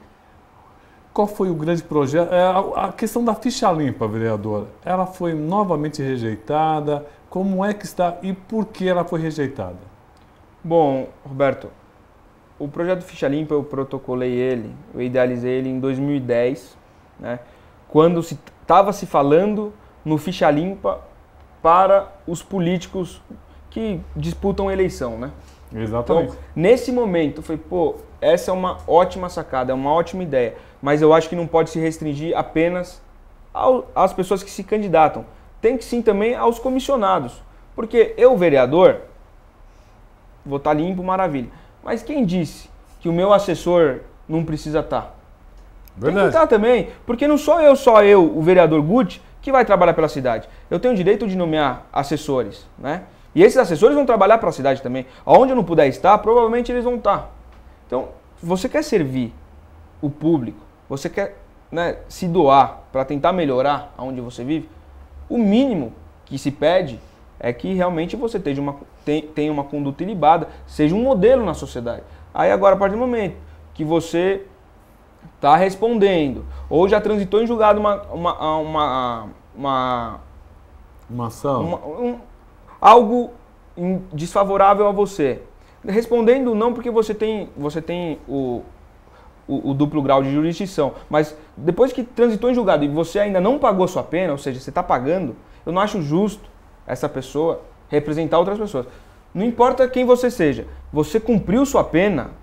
Qual foi o grande projeto? É, a questão da ficha limpa, vereador, ela foi novamente rejeitada? Como é que está e por que ela foi rejeitada? Bom, Roberto, o projeto Ficha Limpa eu protocolei ele, eu idealizei ele em dois mil e dez, né, quando se estava se falando no Ficha Limpa para os políticos que disputam a eleição, né? Exatamente. Então, nesse momento, eu falei, pô, essa é uma ótima sacada, é uma ótima ideia, mas eu acho que não pode se restringir apenas ao, às pessoas que se candidatam. Tem que sim também aos comissionados, porque eu, vereador, vou estar limpo, maravilha. Mas quem disse que o meu assessor não precisa estar? Verdade. Tem que estar também, porque não sou eu, só eu, o vereador Guti, que vai trabalhar pela cidade. Eu tenho o direito de nomear assessores, né? E esses assessores vão trabalhar para a cidade também. Onde eu não puder estar, provavelmente eles vão estar. Então, você quer servir o público, você quer, né, se doar para tentar melhorar aonde você vive, o mínimo que se pede é que realmente você tenha uma, tenha uma conduta ilibada, seja um modelo na sociedade. Aí agora, a partir do momento que você está respondendo, ou já transitou em julgado uma, uma, uma, uma, uma ação, uma, um, algo desfavorável a você, respondendo não porque você tem, você tem o, o, o duplo grau de jurisdição, mas depois que transitou em julgado e você ainda não pagou sua pena, ou seja, você está pagando, eu não acho justo essa pessoa representar outras pessoas. Não importa quem você seja, você cumpriu sua pena,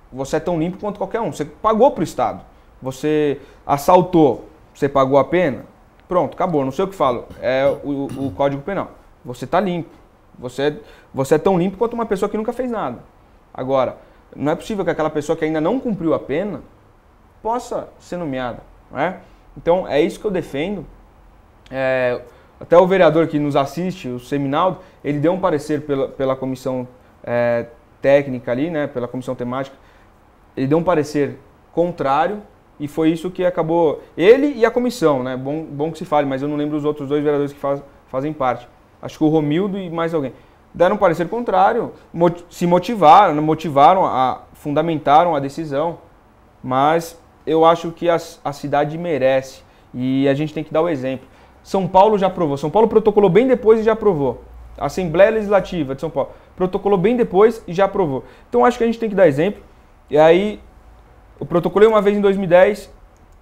você é tão limpo quanto qualquer um. Você pagou para o Estado. Você assaltou, você pagou a pena, pronto, acabou. Não sei o que falo. É o, o Código Penal. Você está limpo. Você, você é tão limpo quanto uma pessoa que nunca fez nada. Agora, não é possível que aquela pessoa que ainda não cumpriu a pena possa ser nomeada. Não é? Então, é isso que eu defendo. É, até o vereador que nos assiste, o Seminaldo, ele deu um parecer pela, pela comissão é, técnica ali, né, pela comissão temática, ele deu um parecer contrário e foi isso que acabou, ele e a comissão, né, bom, bom que se fale, mas eu não lembro os outros dois vereadores que faz, fazem parte, acho que o Romildo e mais alguém, deram um parecer contrário, mot, se motivaram, motivaram, a, fundamentaram a decisão, mas eu acho que a, a cidade merece e a gente tem que dar o exemplo. São Paulo já aprovou, São Paulo protocolou bem depois e já aprovou. A Assembleia Legislativa de São Paulo protocolou bem depois e já aprovou. Então acho que a gente tem que dar exemplo. E aí, eu protocolei uma vez em dois mil e dez,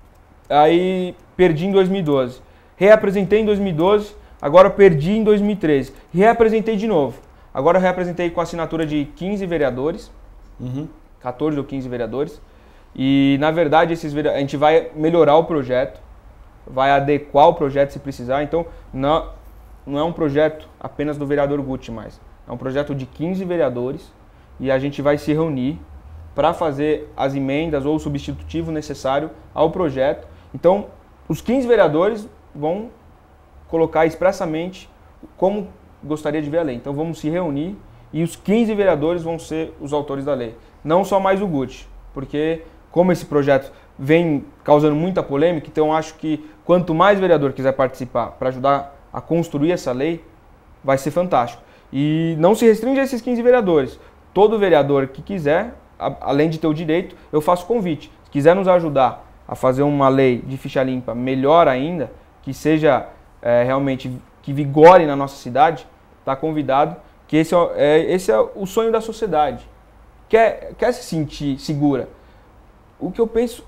aí perdi em dois mil e doze. Reapresentei em dois mil e doze, agora perdi em dois mil e treze. Reapresentei de novo. Agora reapresentei com a assinatura de quinze vereadores, uhum. quatorze ou quinze vereadores. E na verdade esses vereadores, a gente vai melhorar o projeto, vai adequar o projeto se precisar. Então não, não é um projeto apenas do vereador Guti mais. É um projeto de quinze vereadores e a gente vai se reunir para fazer as emendas ou o substitutivo necessário ao projeto. Então, os quinze vereadores vão colocar expressamente como gostaria de ver a lei. Então, vamos se reunir e os quinze vereadores vão ser os autores da lei. Não só mais o Guti, porque como esse projeto vem causando muita polêmica, então acho que quanto mais vereador quiser participar para ajudar a construir essa lei, vai ser fantástico. E não se restringe a esses quinze vereadores. Todo vereador que quiser, além de ter o direito, eu faço convite. Se quiser nos ajudar a fazer uma lei de ficha limpa melhor ainda, que seja é, realmente, que vigore na nossa cidade, está convidado, que esse é, esse é o sonho da sociedade. Quer, quer se sentir segura? O que eu penso,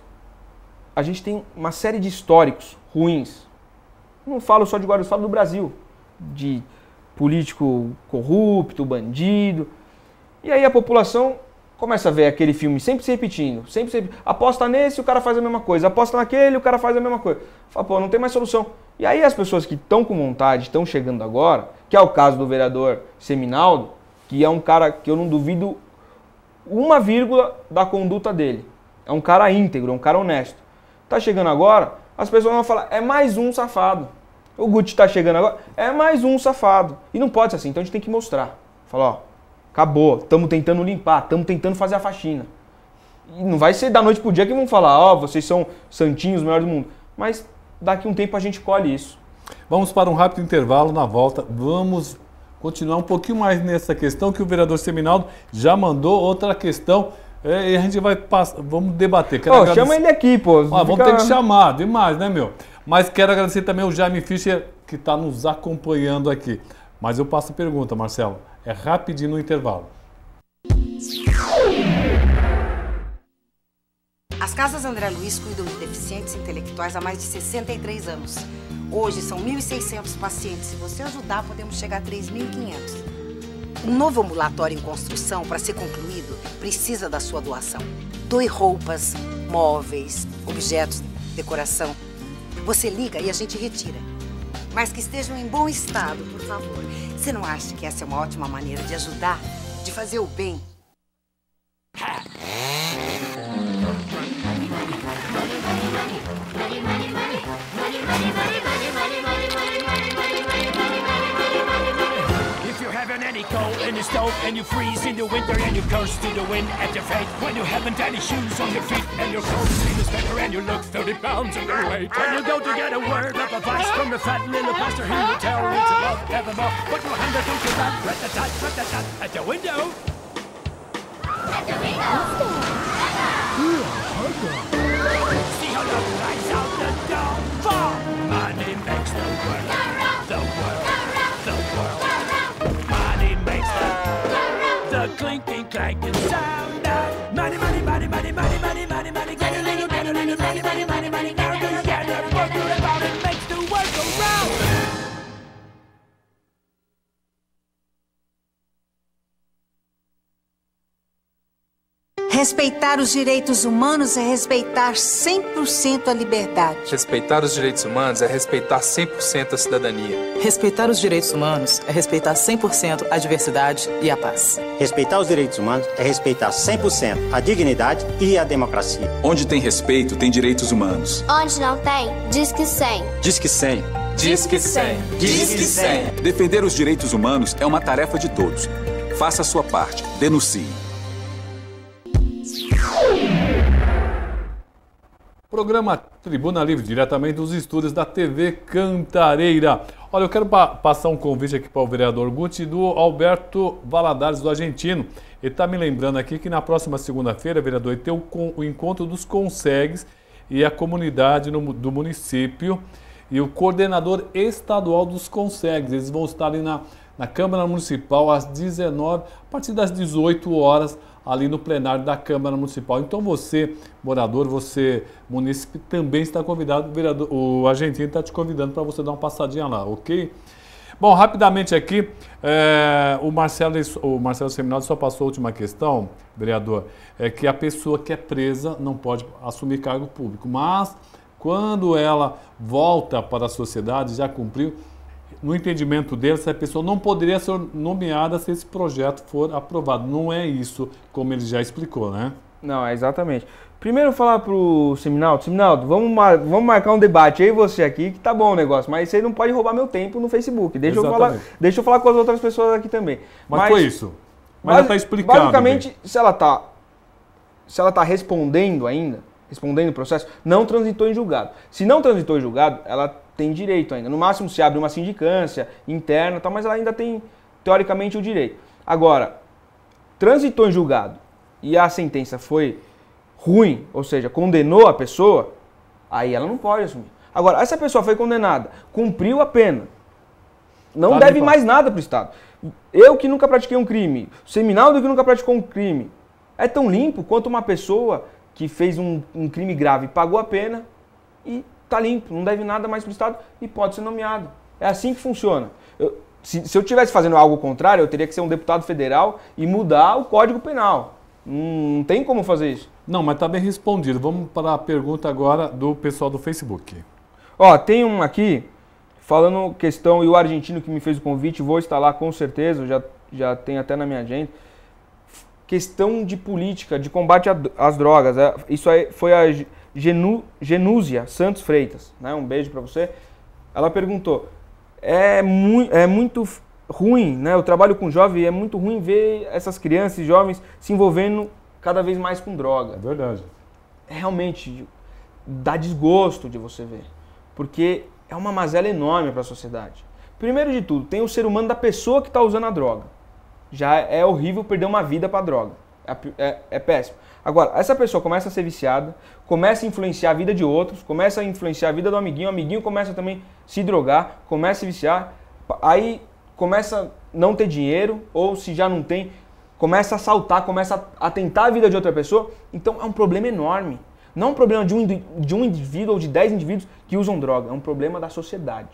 a gente tem uma série de históricos ruins. Não falo só de Guarulhos, falo do Brasil. De político corrupto, bandido. E aí a população começa a ver aquele filme sempre se repetindo. Sempre se repetindo. Aposta nesse, o cara faz a mesma coisa. Aposta naquele, o cara faz a mesma coisa. Fala, pô, não tem mais solução. E aí as pessoas que estão com vontade, estão chegando agora, que é o caso do vereador Seminaldo, que é um cara que eu não duvido uma vírgula da conduta dele. É um cara íntegro, é um cara honesto. Tá chegando agora, as pessoas vão falar, é mais um safado. O Guti tá chegando agora, é mais um safado. E não pode ser assim, então a gente tem que mostrar. Falar, ó, acabou, estamos tentando limpar, estamos tentando fazer a faxina. E não vai ser da noite pro dia que vão falar, ó, vocês são santinhos, melhores do mundo. Mas daqui a um tempo a gente colhe isso. Vamos para um rápido intervalo, na volta vamos continuar um pouquinho mais nessa questão que o vereador Seminaldo já mandou outra questão. É, e a gente vai passar, vamos debater. Quero oh, agradecer... Chama ele aqui, pô. Ah, fica... Vamos ter que chamar, demais, né, meu? Mas quero agradecer também o Jaime Fischer, que está nos acompanhando aqui. Mas eu passo a pergunta, Marcelo. É rapidinho no intervalo. As Casas André Luiz cuidam de deficientes intelectuais há mais de sessenta e três anos. Hoje são mil e seiscentos pacientes. Se você ajudar, podemos chegar a três mil e quinhentos. Um novo ambulatório em construção, para ser concluído, precisa da sua doação. Doe roupas, móveis, objetos, decoração. Você liga e a gente retira. Mas que estejam em bom estado, por favor. Você não acha que essa é uma ótima maneira de ajudar, de fazer o bem? Any cold in the stove and you freeze in the winter and you curse to the wind at your fate when you haven't any shoes on your feet and your clothes in the sweater and you look thirty pounds underweight. When you go to get a word of advice from the fat little pastor, he will tell you to love evermore. But you hand it to that rat-a-tat, rat-a-tat at the window. At the window. See how love flies out the door. For money makes the world, the world, the world. The clinking, clanking sound of money, money, money, money, money, money, money, money, get a little, get a little, money, money, money, money, now together, work about it, makes the world go round. Respeitar os direitos humanos é respeitar cem por cento a liberdade. Respeitar os direitos humanos é respeitar cem por cento a cidadania. Respeitar os direitos humanos é respeitar cem por cento a diversidade e a paz. Respeitar os direitos humanos é respeitar cem por cento a dignidade e a democracia. Onde tem respeito, tem direitos humanos. Onde não tem, diz que cem. Diz que cem. Diz que cem. Diz que cem. Defender os direitos humanos é uma tarefa de todos. Faça a sua parte. Denuncie. Programa Tribuna Livre, diretamente dos estúdios da T V Cantareira. Olha, eu quero pa passar um convite aqui para o vereador Guti do Alberto Valadares, do Argentino. Ele está me lembrando aqui que na próxima segunda-feira, vereador, ele tem o, o encontro dos Consegues e a comunidade no, do município e o coordenador estadual dos Consegues. Eles vão estar ali na, na Câmara Municipal às dezenove, a partir das dezoito horas, ali no plenário da Câmara Municipal. Então você, morador, você, munícipe, também está convidado, o, vereador, o Argentino está te convidando para você dar uma passadinha lá, ok? Bom, rapidamente aqui, é, o Marcelo, o Marcelo Seminal só passou a última questão, vereador, é que a pessoa que é presa não pode assumir cargo público, mas quando ela volta para a sociedade, já cumpriu, no entendimento dele, essa pessoa não poderia ser nomeada se esse projeto for aprovado. Não é isso, como ele já explicou, né? Não, é exatamente. Primeiro falar pro Seminaldo, Seminaldo, vamos, mar vamos marcar um debate aí você aqui, que tá bom o negócio, mas você não pode roubar meu tempo no Facebook. Deixa, eu falar, deixa eu falar com as outras pessoas aqui também. Mas, mas foi isso. Mas ela tá explicando. Basicamente, se ela tá, se ela tá respondendo ainda, respondendo o processo, não transitou em julgado. Se não transitou em julgado, ela tem direito ainda. No máximo se abre uma sindicância interna, tal, mas ela ainda tem, teoricamente, o direito. Agora, transitou em julgado e a sentença foi ruim, ou seja, condenou a pessoa, aí ela não pode assumir. Agora, essa pessoa foi condenada, cumpriu a pena, não tá deve mais nada para o Estado. Eu que nunca pratiquei um crime, o Seminaldo que nunca praticou um crime, é tão limpo quanto uma pessoa que fez um, um crime grave, pagou a pena e tá limpo, não deve nada mais para o Estado e pode ser nomeado. É assim que funciona. Eu, se, se eu estivesse fazendo algo contrário, eu teria que ser um deputado federal e mudar o Código Penal. Não, não tem como fazer isso. Não, mas tá bem respondido. Vamos para a pergunta agora do pessoal do Facebook. Ó, tem um aqui falando questão, e o argentino que me fez o convite, vou estar lá com certeza, já, já tem até na minha agenda. Questão de política, de combate às drogas. É, isso aí foi a Genu, Genúzia Santos Freitas, né? Um beijo para você. Ela perguntou, é, mu é muito ruim, né? Eu trabalho com jovem e é muito ruim ver essas crianças e jovens se envolvendo cada vez mais com droga. É verdade. É realmente dá desgosto de você ver, porque é uma mazela enorme para a sociedade. Primeiro de tudo, tem o ser humano da pessoa que está usando a droga. Já é horrível perder uma vida para a droga. É, é, é péssimo. Agora, essa pessoa começa a ser viciada, começa a influenciar a vida de outros, começa a influenciar a vida do amiguinho, o amiguinho começa também a se drogar, começa a viciar, aí começa a não ter dinheiro, ou se já não tem, começa a assaltar, começa a tentar a vida de outra pessoa. Então é um problema enorme. Não é um problema de um, de um indivíduo ou de dez indivíduos que usam droga, é um problema da sociedade.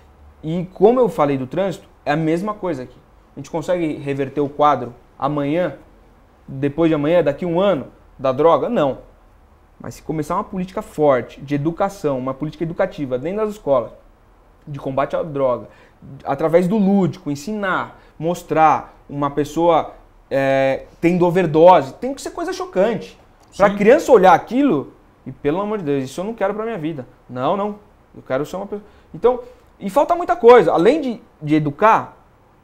E como eu falei do trânsito, é a mesma coisa aqui. A gente consegue reverter o quadro amanhã, depois de amanhã, daqui a um ano, da droga? Não. Mas se começar uma política forte de educação, uma política educativa dentro das escolas, de combate à droga, através do lúdico, ensinar, mostrar uma pessoa é, tendo overdose, tem que ser coisa chocante. Para a criança olhar aquilo e, pelo amor de Deus, isso eu não quero para minha vida. Não, não. Eu quero ser uma pessoa... Então, e falta muita coisa. Além de, de educar,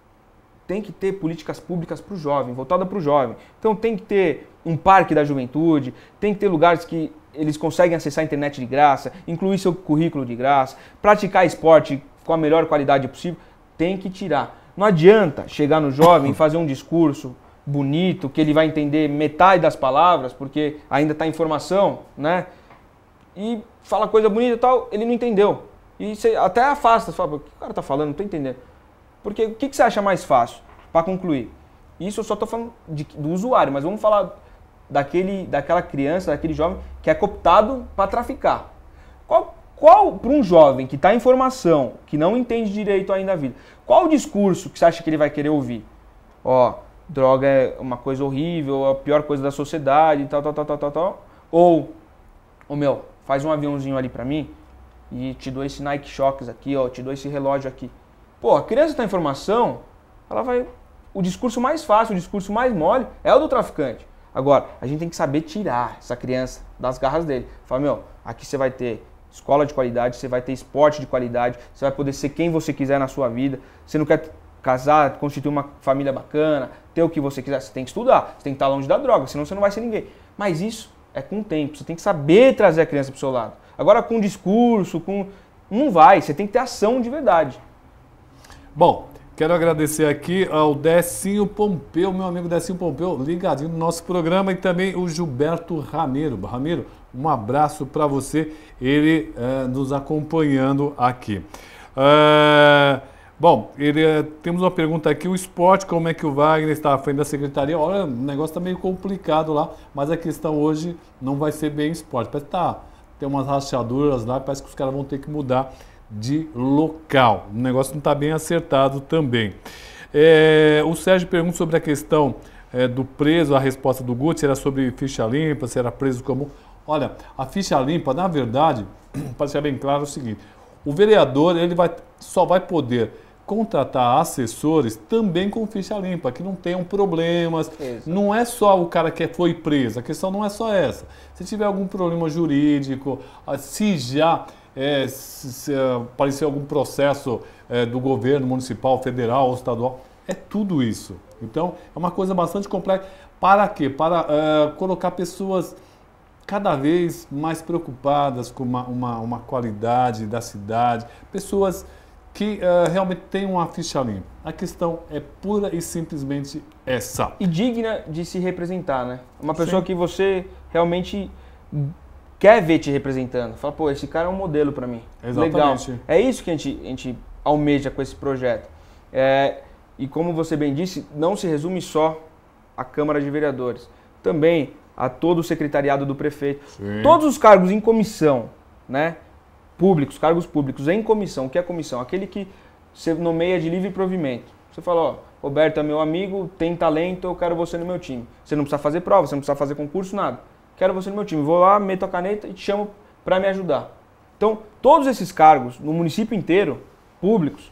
tem que ter políticas públicas para o jovem, voltada para o jovem. Então tem que ter um parque da juventude, tem que ter lugares que eles conseguem acessar a internet de graça, incluir seu currículo de graça, praticar esporte com a melhor qualidade possível, tem que tirar. Não adianta chegar no jovem e fazer um discurso bonito, que ele vai entender metade das palavras, porque ainda está em formação, né? E fala coisa bonita e tal, ele não entendeu. E você até afasta, você fala, o que o cara está falando? Não estou entendendo. Porque o que, que você acha mais fácil, para concluir? Isso eu só estou falando de, do usuário, mas vamos falar daquele, daquela criança, daquele jovem que é cooptado para traficar. Qual, qual para um jovem que está em formação, que não entende direito ainda a vida, qual o discurso que você acha que ele vai querer ouvir? Ó, droga é uma coisa horrível, a pior coisa da sociedade, tal, tal, tal, tal, tal, tal. Ou, ô meu, faz um aviãozinho ali pra mim e te dou esse Nike Shox aqui, ó, te dou esse relógio aqui. Pô, a criança tá em formação, ela vai... O discurso mais fácil, o discurso mais mole é o do traficante. Agora, a gente tem que saber tirar essa criança das garras dele. Fala, meu, aqui você vai ter escola de qualidade, você vai ter esporte de qualidade, você vai poder ser quem você quiser na sua vida. Você não quer casar, constituir uma família bacana, ter o que você quiser, você tem que estudar, você tem que estar longe da droga, senão você não vai ser ninguém. Mas isso é com o tempo, você tem que saber trazer a criança pro seu lado. Agora com discurso, com... não vai, você tem que ter ação de verdade. Bom, quero agradecer aqui ao Decinho Pompeu, meu amigo Decinho Pompeu, ligadinho no nosso programa, e também o Gilberto Ramiro. Ramiro, um abraço para você, ele é, nos acompanhando aqui. É, bom, ele, é, temos uma pergunta aqui, o esporte, como é que o Wagner está à frente da secretaria? Olha, o negócio está meio complicado lá, mas a questão hoje não vai ser bem esporte. Parece que tá, tem umas rachaduras lá, parece que os caras vão ter que mudar de local. O negócio não está bem acertado também. É, o Sérgio pergunta sobre a questão é, do preso, a resposta do Guti era sobre ficha limpa, se era preso comum. Olha, a ficha limpa, na verdade, para deixar bem claro é o seguinte, o vereador ele vai, só vai poder contratar assessores também com ficha limpa, que não tenham problemas. Isso. Não é só o cara que foi preso, a questão não é só essa. Se tiver algum problema jurídico, se já... É, se, se aparecer algum processo é, do governo municipal, federal ou estadual, é tudo isso. Então, é uma coisa bastante complexa. Para quê? Para uh, colocar pessoas cada vez mais preocupadas com uma, uma, uma qualidade da cidade, pessoas que uh, realmente têm uma ficha limpa. A questão é pura e simplesmente essa. E digna de se representar, né? Uma pessoa Sim. que você realmente... quer ver te representando. Fala, pô, esse cara é um modelo para mim. Exatamente. Legal. É isso que a gente, a gente almeja com esse projeto. É, e como você bem disse, não se resume só à Câmara de Vereadores. Também a todo o secretariado do prefeito. Sim. Todos os cargos em comissão, né? Públicos, cargos públicos em comissão. O que é comissão? Aquele que você nomeia de livre provimento. Você fala, ó, Roberto é meu amigo, tem talento, eu quero você no meu time. Você não precisa fazer prova, você não precisa fazer concurso, nada. Quero você no meu time. Vou lá, meto a caneta e te chamo para me ajudar. Então, todos esses cargos no município inteiro, públicos,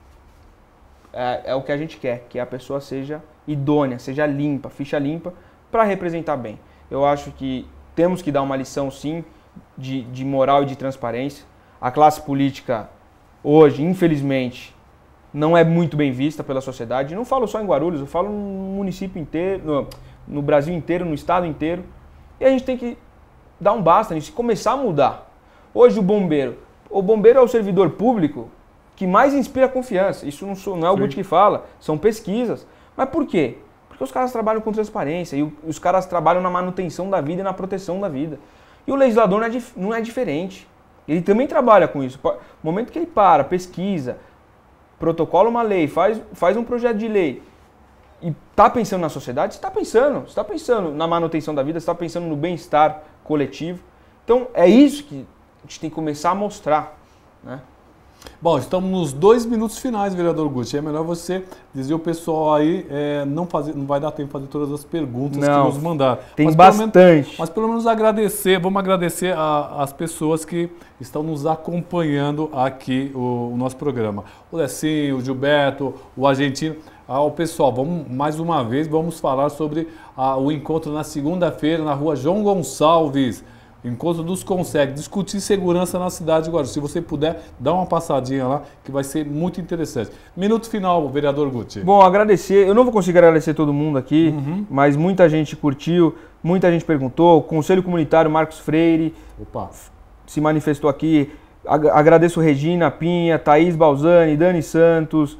é, é o que a gente quer, que a pessoa seja idônea, seja limpa, ficha limpa, para representar bem. Eu acho que temos que dar uma lição, sim, de, de moral e de transparência. A classe política, hoje, infelizmente, não é muito bem vista pela sociedade. Não falo só em Guarulhos, eu falo no município inteiro, no, no Brasil inteiro, no estado inteiro. E a gente tem que dar um basta nisso e começar a mudar. Hoje o bombeiro, o bombeiro é o servidor público que mais inspira confiança. Isso não, sou, não é o Guti que fala, são pesquisas. Mas por quê? Porque os caras trabalham com transparência e os caras trabalham na manutenção da vida e na proteção da vida. E o legislador não é, não é diferente. Ele também trabalha com isso. No momento que ele para, pesquisa, protocola uma lei, faz, faz um projeto de lei, e está pensando na sociedade, você está pensando, você está pensando na manutenção da vida, você está pensando no bem-estar coletivo. Então é isso que a gente tem que começar a mostrar, né? Bom, estamos nos dois minutos finais, vereador Guti. É melhor você dizer o pessoal aí, é, não, fazer, não vai dar tempo de fazer todas as perguntas não, que nos mandaram. Tem mas bastante. Pelo menos, mas pelo menos agradecer, vamos agradecer a, as pessoas que estão nos acompanhando aqui o, o nosso programa. O Lecinho, o Gilberto, o Argentino. Ah, o pessoal, vamos, mais uma vez vamos falar sobre ah, o encontro na segunda-feira na rua João Gonçalves. Encontro dos Consegue, discutir segurança na cidade de Guarulhos. Se você puder, dá uma passadinha lá, que vai ser muito interessante. Minuto final, vereador Guti. Bom, agradecer, eu não vou conseguir agradecer todo mundo aqui, uhum. mas muita gente curtiu, muita gente perguntou. O Conselho Comunitário Marcos Freire Opa. se manifestou aqui. Agradeço Regina Pinha, Thaís Balzani, Dani Santos,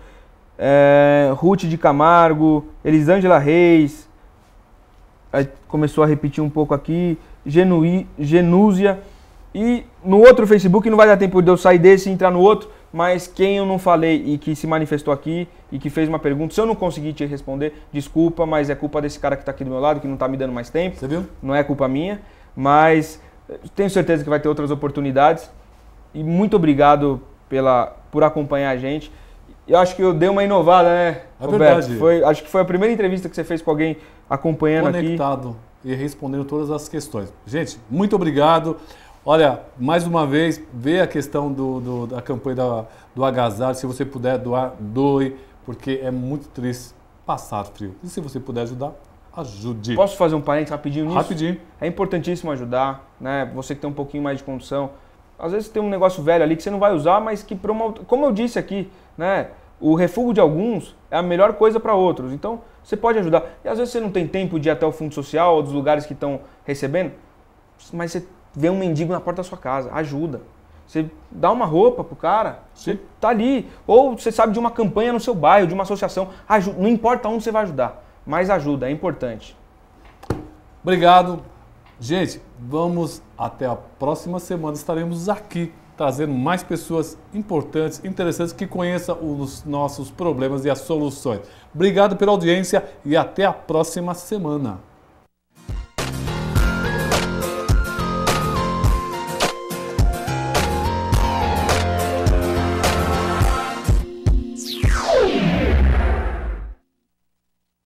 é, Ruth de Camargo, Elisângela Reis, aí começou a repetir um pouco aqui, Genui, Genúzia, e no outro Facebook, não vai dar tempo de eu sair desse e entrar no outro, mas quem eu não falei e que se manifestou aqui e que fez uma pergunta, se eu não conseguir te responder, desculpa, mas é culpa desse cara que está aqui do meu lado, que não está me dando mais tempo. Você viu? Não é culpa minha, mas tenho certeza que vai ter outras oportunidades, e muito obrigado pela, por acompanhar a gente. eu acho que eu dei uma inovada, né, É Roberto? verdade. Foi, acho que foi a primeira entrevista que você fez com alguém acompanhando aqui. Conectado e respondendo todas as questões. Gente, muito obrigado. Olha, mais uma vez, vê a questão do, do, da campanha da, do agasalho. Se você puder doar, doe, porque é muito triste passar frio. E se você puder ajudar, ajude. Posso fazer um parênteses rapidinho nisso? Rapidinho. É importantíssimo ajudar, né? Você que tem um pouquinho mais de condição. Às vezes tem um negócio velho ali que você não vai usar, mas que, pra uma, como eu disse aqui, né? O refúgio de alguns é a melhor coisa para outros. Então, você pode ajudar. E às vezes você não tem tempo de ir até o Fundo Social ou dos lugares que estão recebendo, mas você vê um mendigo na porta da sua casa, ajuda. Você dá uma roupa pro cara, Sim. você tá ali. Ou você sabe de uma campanha no seu bairro, de uma associação. Ajuda. Não importa onde você vai ajudar, mas ajuda, é importante. Obrigado. Gente, vamos até a próxima semana. Estaremos aqui trazendo mais pessoas importantes, interessantes, que conheçam os nossos problemas e as soluções. Obrigado pela audiência e até a próxima semana.